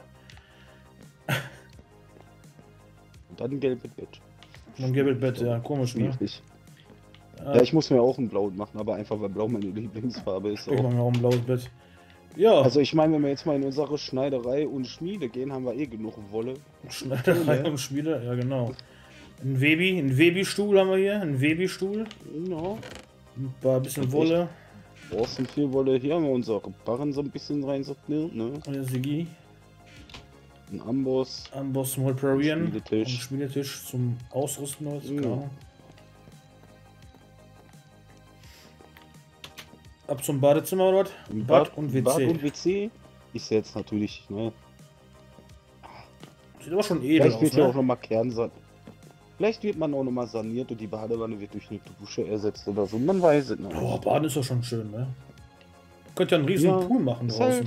Und dann ein gelbes Bett. Und ein gelbes Bett, ja, komisch, ne? Schwierig. Ja, ich muss mir auch ein Blau machen, aber einfach weil Blau meine Lieblingsfarbe ist. Ich Auch. mache mir auch ein blaues Bett. Ja, Also ich meine, wenn wir jetzt mal in unsere Schneiderei und Schmiede gehen, haben wir eh genug Wolle. Schneiderei und Schmiede, ja genau. Ein Webi-Stuhl haben wir hier, ein Webi-Stuhl. Ja. Ein paar bisschen Echt? Wolle. Brauchst du viel Wolle? Hier haben wir unsere Barren so ein bisschen reinsortiert, ne? Und der Sigi. Ein Amboss. Amboss zum Reparieren. Schmiedetisch. Und Schmiedetisch zum Ausrüsten. Ja. Klar. Ab zum Badezimmer oder was? Bad und WC. Bad und WC ist jetzt natürlich, ne? Sieht aber schon edel Vielleicht aus, wird hier auch ne? nochmal Vielleicht wird man auch nochmal saniert und die Badewanne wird durch eine Dusche ersetzt oder so. Man weiß es nicht. Oh, Baden ist doch schon schön, ne? Könnt ja einen riesen Ja, Pool machen ist draußen. halt-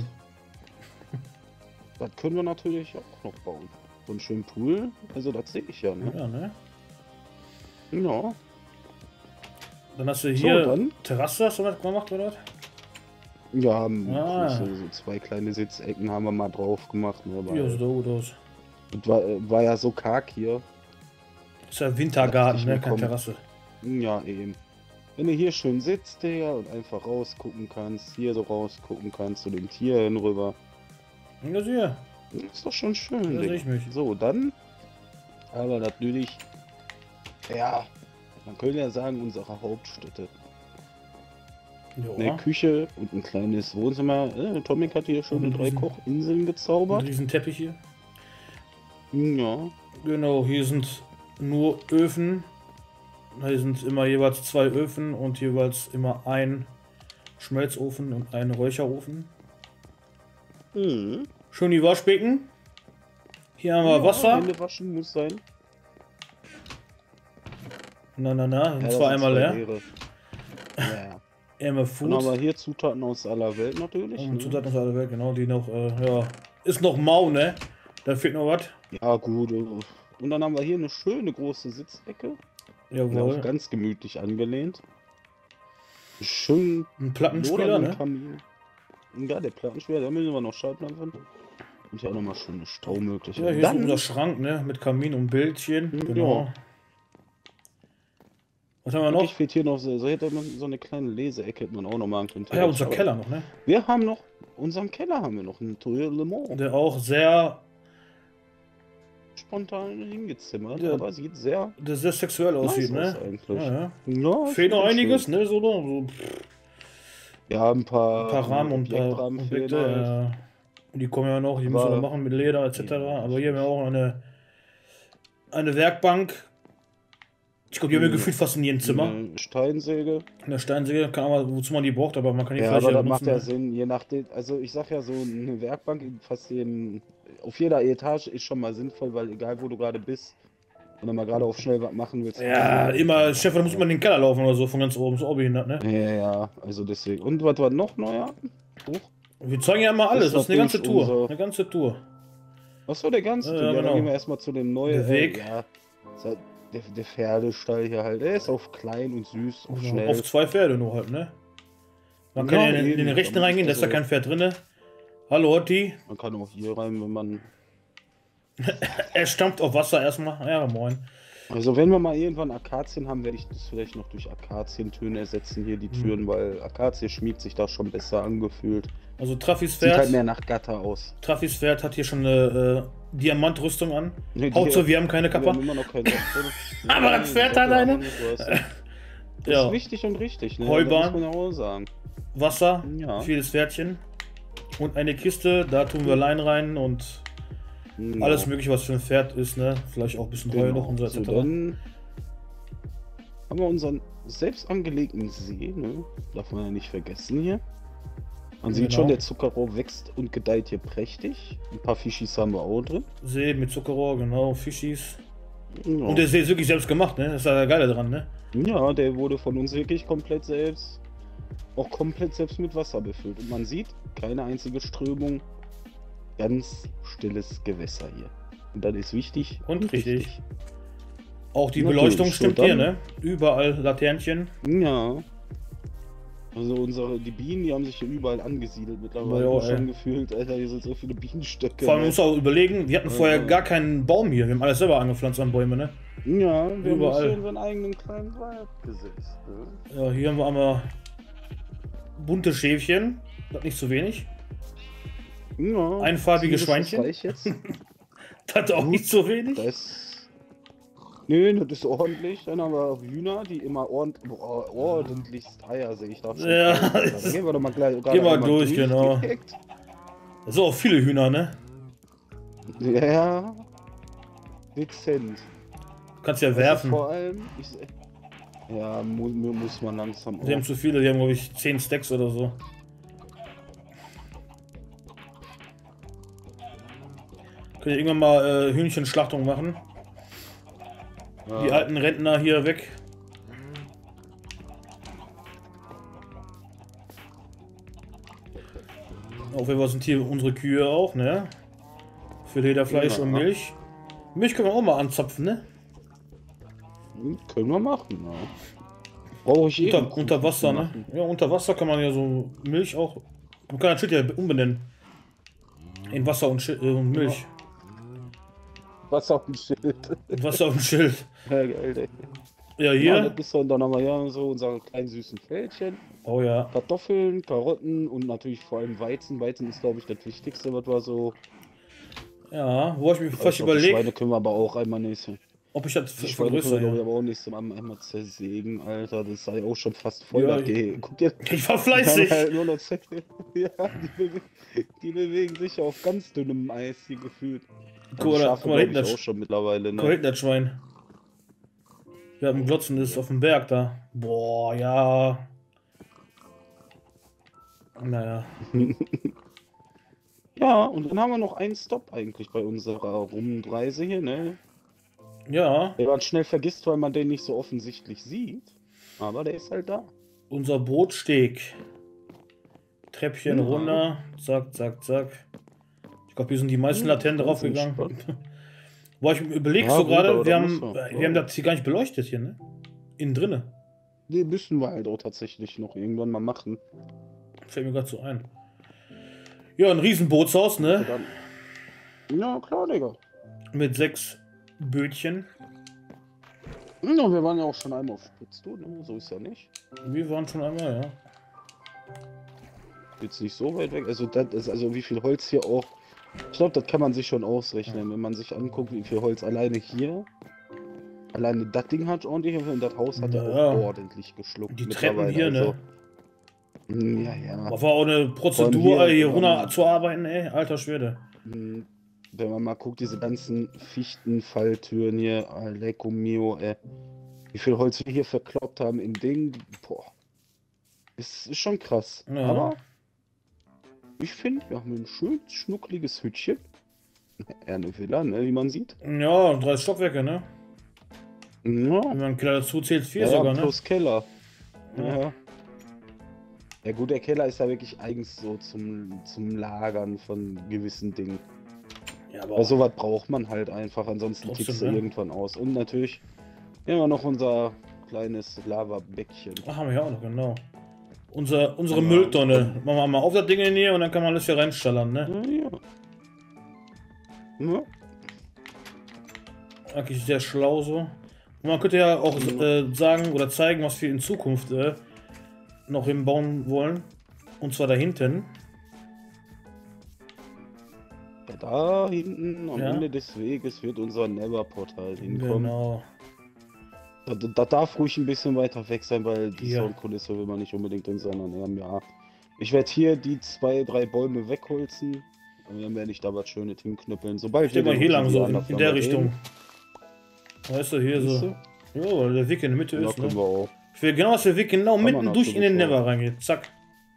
Das können wir natürlich auch noch bauen. So einen schönen Pool, also das sehe ich ja, ne? Ja, ne? Ja. Dann hast du hier dann? Terrasse, hast du das gemacht, oder was? Ja, Ah. so 2 kleine Sitzecken haben wir mal drauf gemacht, ne? Ja, Weil sieht doch gut aus. es war ja so karg hier. Ist ja Wintergarten, Dachte ich ne? mir, Keine komm. Terrasse. Ja, eben. Wenn du hier schön sitzt, Digga, und einfach rausgucken kannst, hier so rausgucken kannst, zu den Tieren rüber. Ja, sieh. Ist doch schon schön, Da Digga. sehe ich mich. So, dann. Aber natürlich. Ja, man könnte ja sagen, unsere Hauptstätte. Eine Ja. Küche und ein kleines Wohnzimmer. Tomic hat hier schon Und 3 diesen- Kochinseln Ein gezaubert. riesen Teppich hier. Ja. Genau, hier sind nur Öfen. Hier sind immer jeweils 2 Öfen und jeweils immer ein Schmelzofen und ein Räucherofen. Mhm. Schön die Waschbecken. Hier haben wir Ja, Wasser. Hände waschen muss sein. Na, sind Ja, das zwar sind einmal zwei leer. leere. Ja. Einmal Dann haben wir Food. hier Zutaten aus aller Welt natürlich. Und Ne? Zutaten aus aller Welt, genau, die noch, ja. Ist noch mau, ne? Da fehlt noch was. Ja, gut. Und dann haben wir hier eine schöne große Sitzecke. Ja, auch Jawohl. ganz gemütlich angelehnt. Schön Ein Plattenspieler, ne? Kamin. Ja, der Plattenspieler, da müssen wir noch Schallplatten. Und hier auch nochmal schöne Staumöglichkeiten. Ja, hier ist unser Schrank, ne? Mit Kamin und Bildchen. Ja. Genau. Was haben wir noch? noch? Fehlt hier noch so hätte man so eine kleine Leseecke hätte man auch noch machen können. Ah ja, unser Keller noch, ne? Wir haben noch, unseren Keller haben wir noch, einen Tour Le Mans. Der auch sehr, Spontan hingezimmert, Ja. aber sieht sehr der sehr sexuell aussieht, nice aus ne? eigentlich. Ja, ja. Ja, Fehlt noch schon einiges, schön. ne? So Ja, ein paar Rahmen und ein paar Objektrahmen fehlen Objekte. halt. Ja. Und die kommen ja noch, die müssen Aber- wir noch machen mit Leder etc. Ja. Aber hier haben wir auch eine Werkbank. Ich glaube, die haben wir Ja. gefühlt fast in jedem Zimmer. Eine Steinsäge. Eine Steinsäge, kann aber, wozu man die braucht, aber man kann die Ja, vielleicht aber ja das macht benutzen, ja ne? Sinn, je nachdem, also ich sag ja so, eine Werkbank auf jeder Etage ist schon mal sinnvoll, weil egal wo du gerade bist, wenn du mal gerade auf schnell was machen willst. Ja, immer, Stefan, da muss man in den Keller laufen oder so, von ganz oben, so behindert, ne? Ja, also deswegen. Und was war noch neuer? Hoch? Wir zeigen ja immer alles, Das das ist eine ganze natürlich Tour. unser- Eine ganze Tour. Achso, der ganze. Ja, Ja, genau. dann gehen wir erstmal zu dem neuen. Der Weg. Ja, ist halt der Pferdestall hier halt. Der ist auf klein und süß, auf schnell. Auf 2 Pferde nur halt, ne? Man kann Ja, ja in den eben. rechten Da reingehen, da muss ist da das kein Pferd drinne. Hallo Hotti. Man kann auch hier rein, wenn man. Er stampft auf Wasser erstmal. Ja, moin. Also wenn wir mal irgendwann Akazien haben, werde ich das vielleicht noch durch Akazientöne ersetzen hier die Türen, weil Akazie schmiegt sich da schon besser angefühlt. Also Traffis Sieht halt Pferd. mehr nach Gatter aus. Traffis Pferd hat hier schon eine Diamantrüstung an. Nee, Haut so, wir haben keine Wir Kappa. haben immer noch keine Aber das Pferd hat eine. Das Ja. ist wichtig und richtig, ne? Heubahn. Das muss man ja auch sagen. Wasser Ja. für das Pferdchen. Und eine Kiste, da tun wir Lein rein und Ja. alles mögliche, was für ein Pferd ist, ne? Vielleicht auch ein bisschen Heu noch und so So, etc. dann haben wir unseren selbst angelegten See, ne? Darf man ja nicht vergessen hier. Man sieht Genau. schon, der Zuckerrohr wächst und gedeiht hier prächtig. Ein paar Fischis haben wir auch drin. See mit Zuckerrohr, genau, Fischis. Ja. Und der See ist wirklich selbst gemacht, ne? Das ist ja der Geile dran, ne? Ja, der wurde von uns wirklich komplett selbst, auch komplett selbst mit Wasser befüllt. Und man sieht, keine einzige Strömung, ganz stilles Gewässer hier. Und das ist wichtig. Und richtig. Auch die Natürlich, Beleuchtung so stimmt dann- hier, ne? Überall Laternchen. Ja. Also die Bienen, die haben sich hier überall angesiedelt mittlerweile. Ja, Schon ey. gefühlt, Alter, hier sind so viele Bienenstöcke. Vor allem ne? muss auch überlegen, wir hatten vorher gar keinen Baum hier. Wir haben alles selber angepflanzt an Bäume, ne? Ja, wir haben uns Überall. hier unseren eigenen kleinen Wald gesetzt. Ne? Ja, hier haben wir einmal bunte Schäfchen. Das nicht zu wenig. Ja, Einfarbige das Schweinchen. reicht jetzt. Das hat auch nicht so wenig. Nee, das ist ordentlich. Dann haben wir Hühner, die immer ordentlichst Eier sehe ich da. Ja, Da gehen wir doch mal gleich. Geh mal durch, genau. Direkt. Das sind auch viele Hühner, ne? Ja. Dezent. Du kannst ja Also werfen. vor allem, ja, muss man langsam. Die haben zu viele, die haben glaube ich 10 Stacks oder so. Könnt ihr irgendwann mal Hühnchenschlachtung machen? Ja. Die alten Rentner hier weg. Auf jeden Fall sind hier unsere Kühe auch, ne? Für Lederfleisch Ja. und Milch. Milch können wir auch mal anzapfen, ne? Können wir machen, ja. Brauche ich Unter Wasser, ne? Ja, unter Wasser kann man ja so Milch auch. Man kann das Schild ja umbenennen. In Wasser und Milch. Wasser auf dem Schild. In Wasser und Schild. Ja, geil, ey. Ja, Ja, hier. das ist dann haben wir ja so unsere kleinen süßen Fältchen. Oh ja. Kartoffeln, Karotten und natürlich vor allem Weizen. Weizen ist, glaube ich, das Wichtigste, was wir so. Ja, wo ich mir fast Die überlegt, Schweine können wir aber auch einmal nächste. ob ich das Die Schweine können wir, vergrößere. glaube ich, Ja. aber auch nächstes Mal einmal zersägen, Alter. Das sei auch schon fast voll. Ja, Guck dir. Ich war Die haben fleißig. halt nur noch ja, die bewegen sich auf ganz dünnem Eis hier gefühlt. Guck mal, Schafe, guck mal glaub hinten ich, das, auch schon mittlerweile, guck mal ne? hinten das Schwein. Wir haben ein glotzendes auf dem Berg da. Boah, ja. Naja. Ja, und dann haben wir noch einen Stop eigentlich bei unserer Rundreise hier, ne? Ja, Den man schnell vergisst, weil man den nicht so offensichtlich sieht. Aber der ist halt da. unser Brotsteg. Treppchen Ja. runter. Zack, zack, zack. Ich glaube, hier sind die meisten Laternen ganz draufgegangen. entspannt. Boah, ich überlege Ja, so gut, gerade, aber wir da haben, muss er. wir haben das hier gar nicht beleuchtet hier, ne? Innen drinne. Den müssen wir halt auch tatsächlich noch irgendwann mal machen. Fällt mir gerade so ein. Ja, ein riesen Bootshaus, ne? Dann, ja, klar, Digga. Mit 6 Bötchen. Ja, wir waren ja auch schon einmal auf Spitztour, ne? So ist ja nicht. Wir waren schon einmal, ja. Jetzt nicht so weit weg. Also, das ist also wie viel Holz hier auch. Ich glaube, das kann man sich schon ausrechnen, wenn man sich anguckt, wie viel Holz alleine hier. Alleine das Ding hat ordentlich und das Haus hat ja Ja. auch ordentlich geschluckt. Die Treppen mittlerweile, hier, ne? also. Ja, ja. Das war auch eine Prozedur, Vor allem hier hier, runter zu arbeiten, ey. Alter Schwede. Wenn man mal guckt, diese ganzen Fichtenfalltüren hier, Lecco mio, ey. Wie viel Holz wir hier verkloppt haben im Ding, boah. Ist schon krass. Ja. Aber ich finde, wir haben ein schön schnuckliges Hütchen. Eher eine Villa, ne, wie man sieht. Ja, 3 Stockwerke, ne? Ja, Wenn man Keller dazu zählt, 4 ja, sogar, ne? plus Keller. Ja. Ja. Ja gut, der Keller ist ja wirklich eigens so zum Lagern von gewissen Dingen. Ja, aber Weil sowas braucht man halt einfach, ansonsten Trotzdem, tickst du ne? irgendwann aus. Und natürlich immer noch unser kleines Lavabäckchen. ach, haben wir ja auch noch, genau. Unsere Ja. Mülltonne. Machen wir mal auf das Ding in hier und dann kann man alles hier reinstallern, ne? Ja. Ja. Eigentlich sehr schlau so. Und man könnte ja auch sagen oder zeigen, was wir in Zukunft noch hinbauen wollen. Und zwar da hinten. Ja, da hinten am Ja. Ende des Weges wird unser Neverportal hinkommen. Genau. Da darf ruhig ein bisschen weiter weg sein, weil die Ja. Soundkulisse will man nicht unbedingt in seiner Nähe haben. Ja. Ich werde hier die 2, 3 Bäume wegholzen. Und dann werde ich da was Schönes hinknüppeln. Sobald Ich denke mal hier lang so, in der Richtung. reden. Weißt du, hier Siehst so. Ja, weil der Weg in der Mitte Ja, ist, können ne? wir auch. Ich will genau, dass der Weg genau Kann man mitten durch in natürlich den auch. Never reingeht. Zack.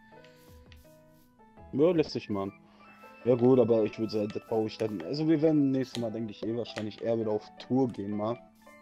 Ja, lässt sich machen. Ja gut, aber ich würde sagen, das baue ich dann. Also wir werden nächstes Mal, denke ich, wahrscheinlich eher wieder auf Tour gehen mal.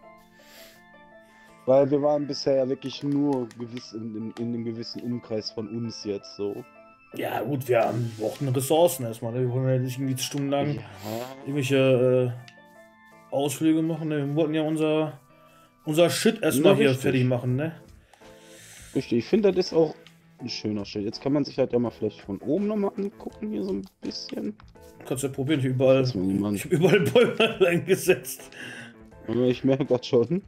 Weil wir waren bisher ja wirklich nur gewiss in einem gewissen Umkreis von uns jetzt so. Ja gut, wir brauchten Ressourcen erstmal, ne? Wir wollen ja nicht irgendwie stundenlang Ja, irgendwelche Ausflüge machen, ne? Wir wollten ja unser Shit erstmal Na, hier richtig. fertig machen, ne? richtig. Ich finde, das ist auch ein schöner Schild. Jetzt kann man sich halt ja mal vielleicht von oben nochmal angucken, hier so ein bisschen. Kannst ja probieren, ich überall, Weiß mal niemand. ich hab überall Bäume eingesetzt. Aber ich merke das schon.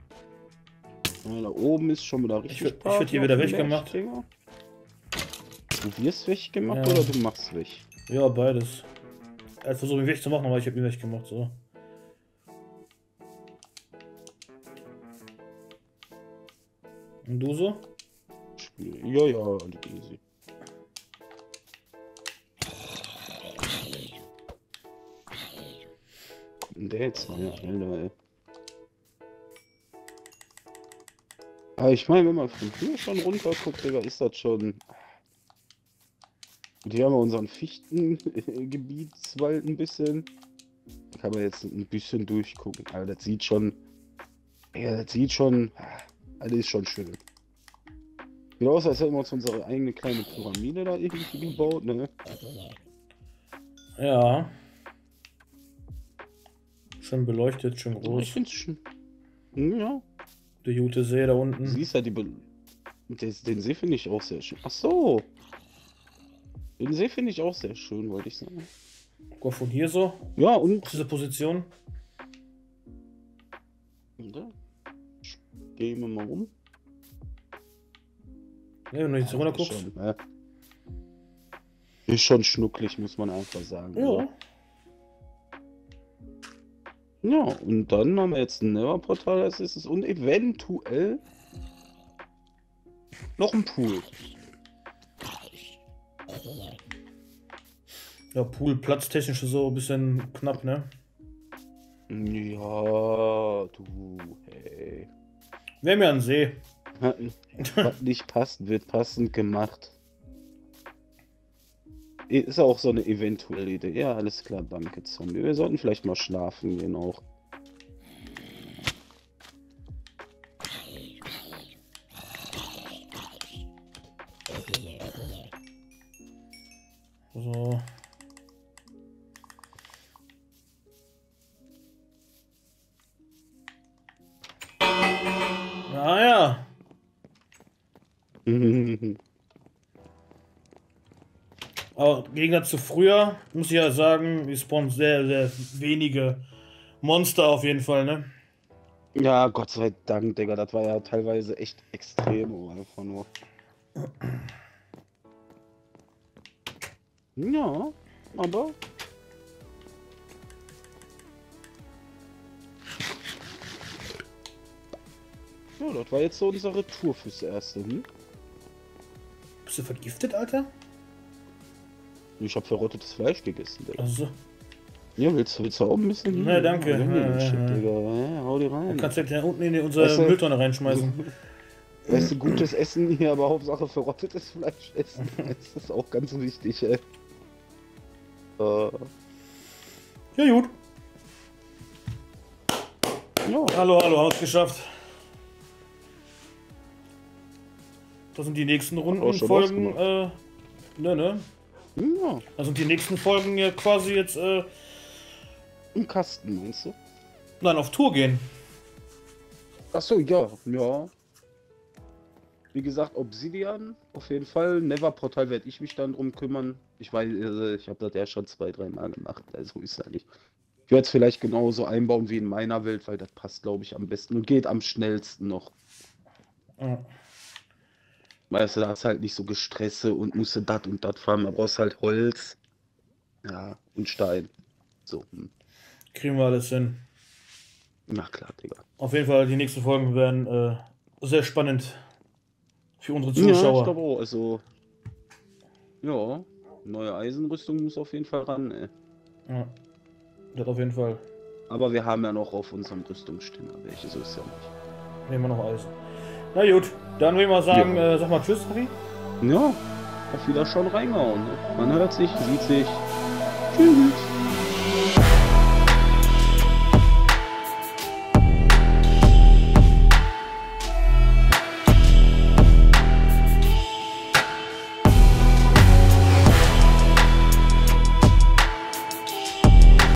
Ja, da oben ist schon wieder richtig. Ich werd hier wieder weggemacht. Dinger. Du wirst weggemacht Ja. oder du machst weg? Ja, beides. Er versucht mich wegzumachen, aber ich habe ihn weggemacht, so. Und du so? Ja, ja, alles easy. Der jetzt war ja schneller, ey. Aber ich meine, wenn man von hier schon runter guckt, Digga, ist das schon. Und hier haben wir unseren Fichtengebietswald ein bisschen. Da kann man jetzt ein bisschen durchgucken. Aber das sieht schon. Ja, das sieht schon. Alles ist schon schön. Sieht aus, als hätten wir uns unsere eigene kleine Pyramide da irgendwie gebaut, ne? Ja. Schön beleuchtet, schön Ich groß. find's schön. Ja. Der gute See da Du unten. siehst ja den See finde ich auch sehr schön. Ach so. Den See finde ich auch sehr schön, wollte ich sagen. Guck mal, von hier so, Ja, und. diese Position. Gehen wir mal rum. Ja, wenn du jetzt runter Ist guckst. schon, ist schon schnucklig, muss man einfach sagen. Ja. Ja, und dann haben wir jetzt ein Nether-Portal als erstes und eventuell noch ein Pool. Ja, Pool platztechnisch so ein bisschen knapp, ne? Ja, du, hey. Wir haben ja einen See. Was nicht passt, wird passend gemacht. Ist auch so eine eventuelle Idee. Ja, alles klar, danke, Zombie. Wir sollten vielleicht mal schlafen gehen auch. So. Ah ja. Aber im Gegensatz zu früher, muss ich ja sagen, die spawnen sehr, sehr wenige Monster auf jeden Fall, ne? Ja, Gott sei Dank, Digga, das war ja teilweise echt extrem, einfach nur. Ja, aber. Ja, das war jetzt so unsere Tour fürs Erste, hm? Bist du vergiftet, Alter? Ich hab verrottetes Fleisch gegessen, Digga. Also, Ja, willst du auch ein bisschen? Na, danke. Shit, Ja. Digga. Ja, hau dir rein. du kannst ja unten in unsere Weißt du- Mülltonne reinschmeißen. Weißt du, gutes Essen hier, aber Hauptsache verrottetes Fleisch essen. Das ist auch ganz wichtig, ey. Ja, gut. Ja. Hallo, hallo, haben es geschafft. Das sind die nächsten Runden, Auch schon Folgen, was ne. Ja, Das sind die nächsten Folgen ja quasi jetzt, im Kasten, meinst du? nein, auf Tour gehen. Achso, ja, ja. Wie gesagt, Obsidian, auf jeden Fall. Nether-Portal werde ich mich dann drum kümmern. Ich weiß, ich habe das ja schon 2-3 Mal gemacht, also ist ja nicht. Ich werde es vielleicht genauso einbauen wie in meiner Welt, weil das passt, glaube ich, am besten und geht am schnellsten noch. Ja. Weißt du, da hast halt nicht so Gestresse und musst du dat und dat fahren. Da brauchst halt Holz. Ja, und Stein. So. Kriegen wir alles hin. Na klar, Digga. Auf jeden Fall, die nächsten Folgen werden sehr spannend für unsere Ja, ich Zuschauer. glaube auch. Also, ja, neue Eisenrüstung muss auf jeden Fall ran, ey. Ja, das auf jeden Fall. Aber wir haben ja noch auf unserem Rüstungsständer welche, so ist ja nicht. Nehmen wir noch Eisen. Na gut, dann will ich mal sagen, Ja. sag mal Tschüss, Harry. Ja, auf wieder schon reingehauen. Ne? Man hört sich, sieht sich. Tschüss.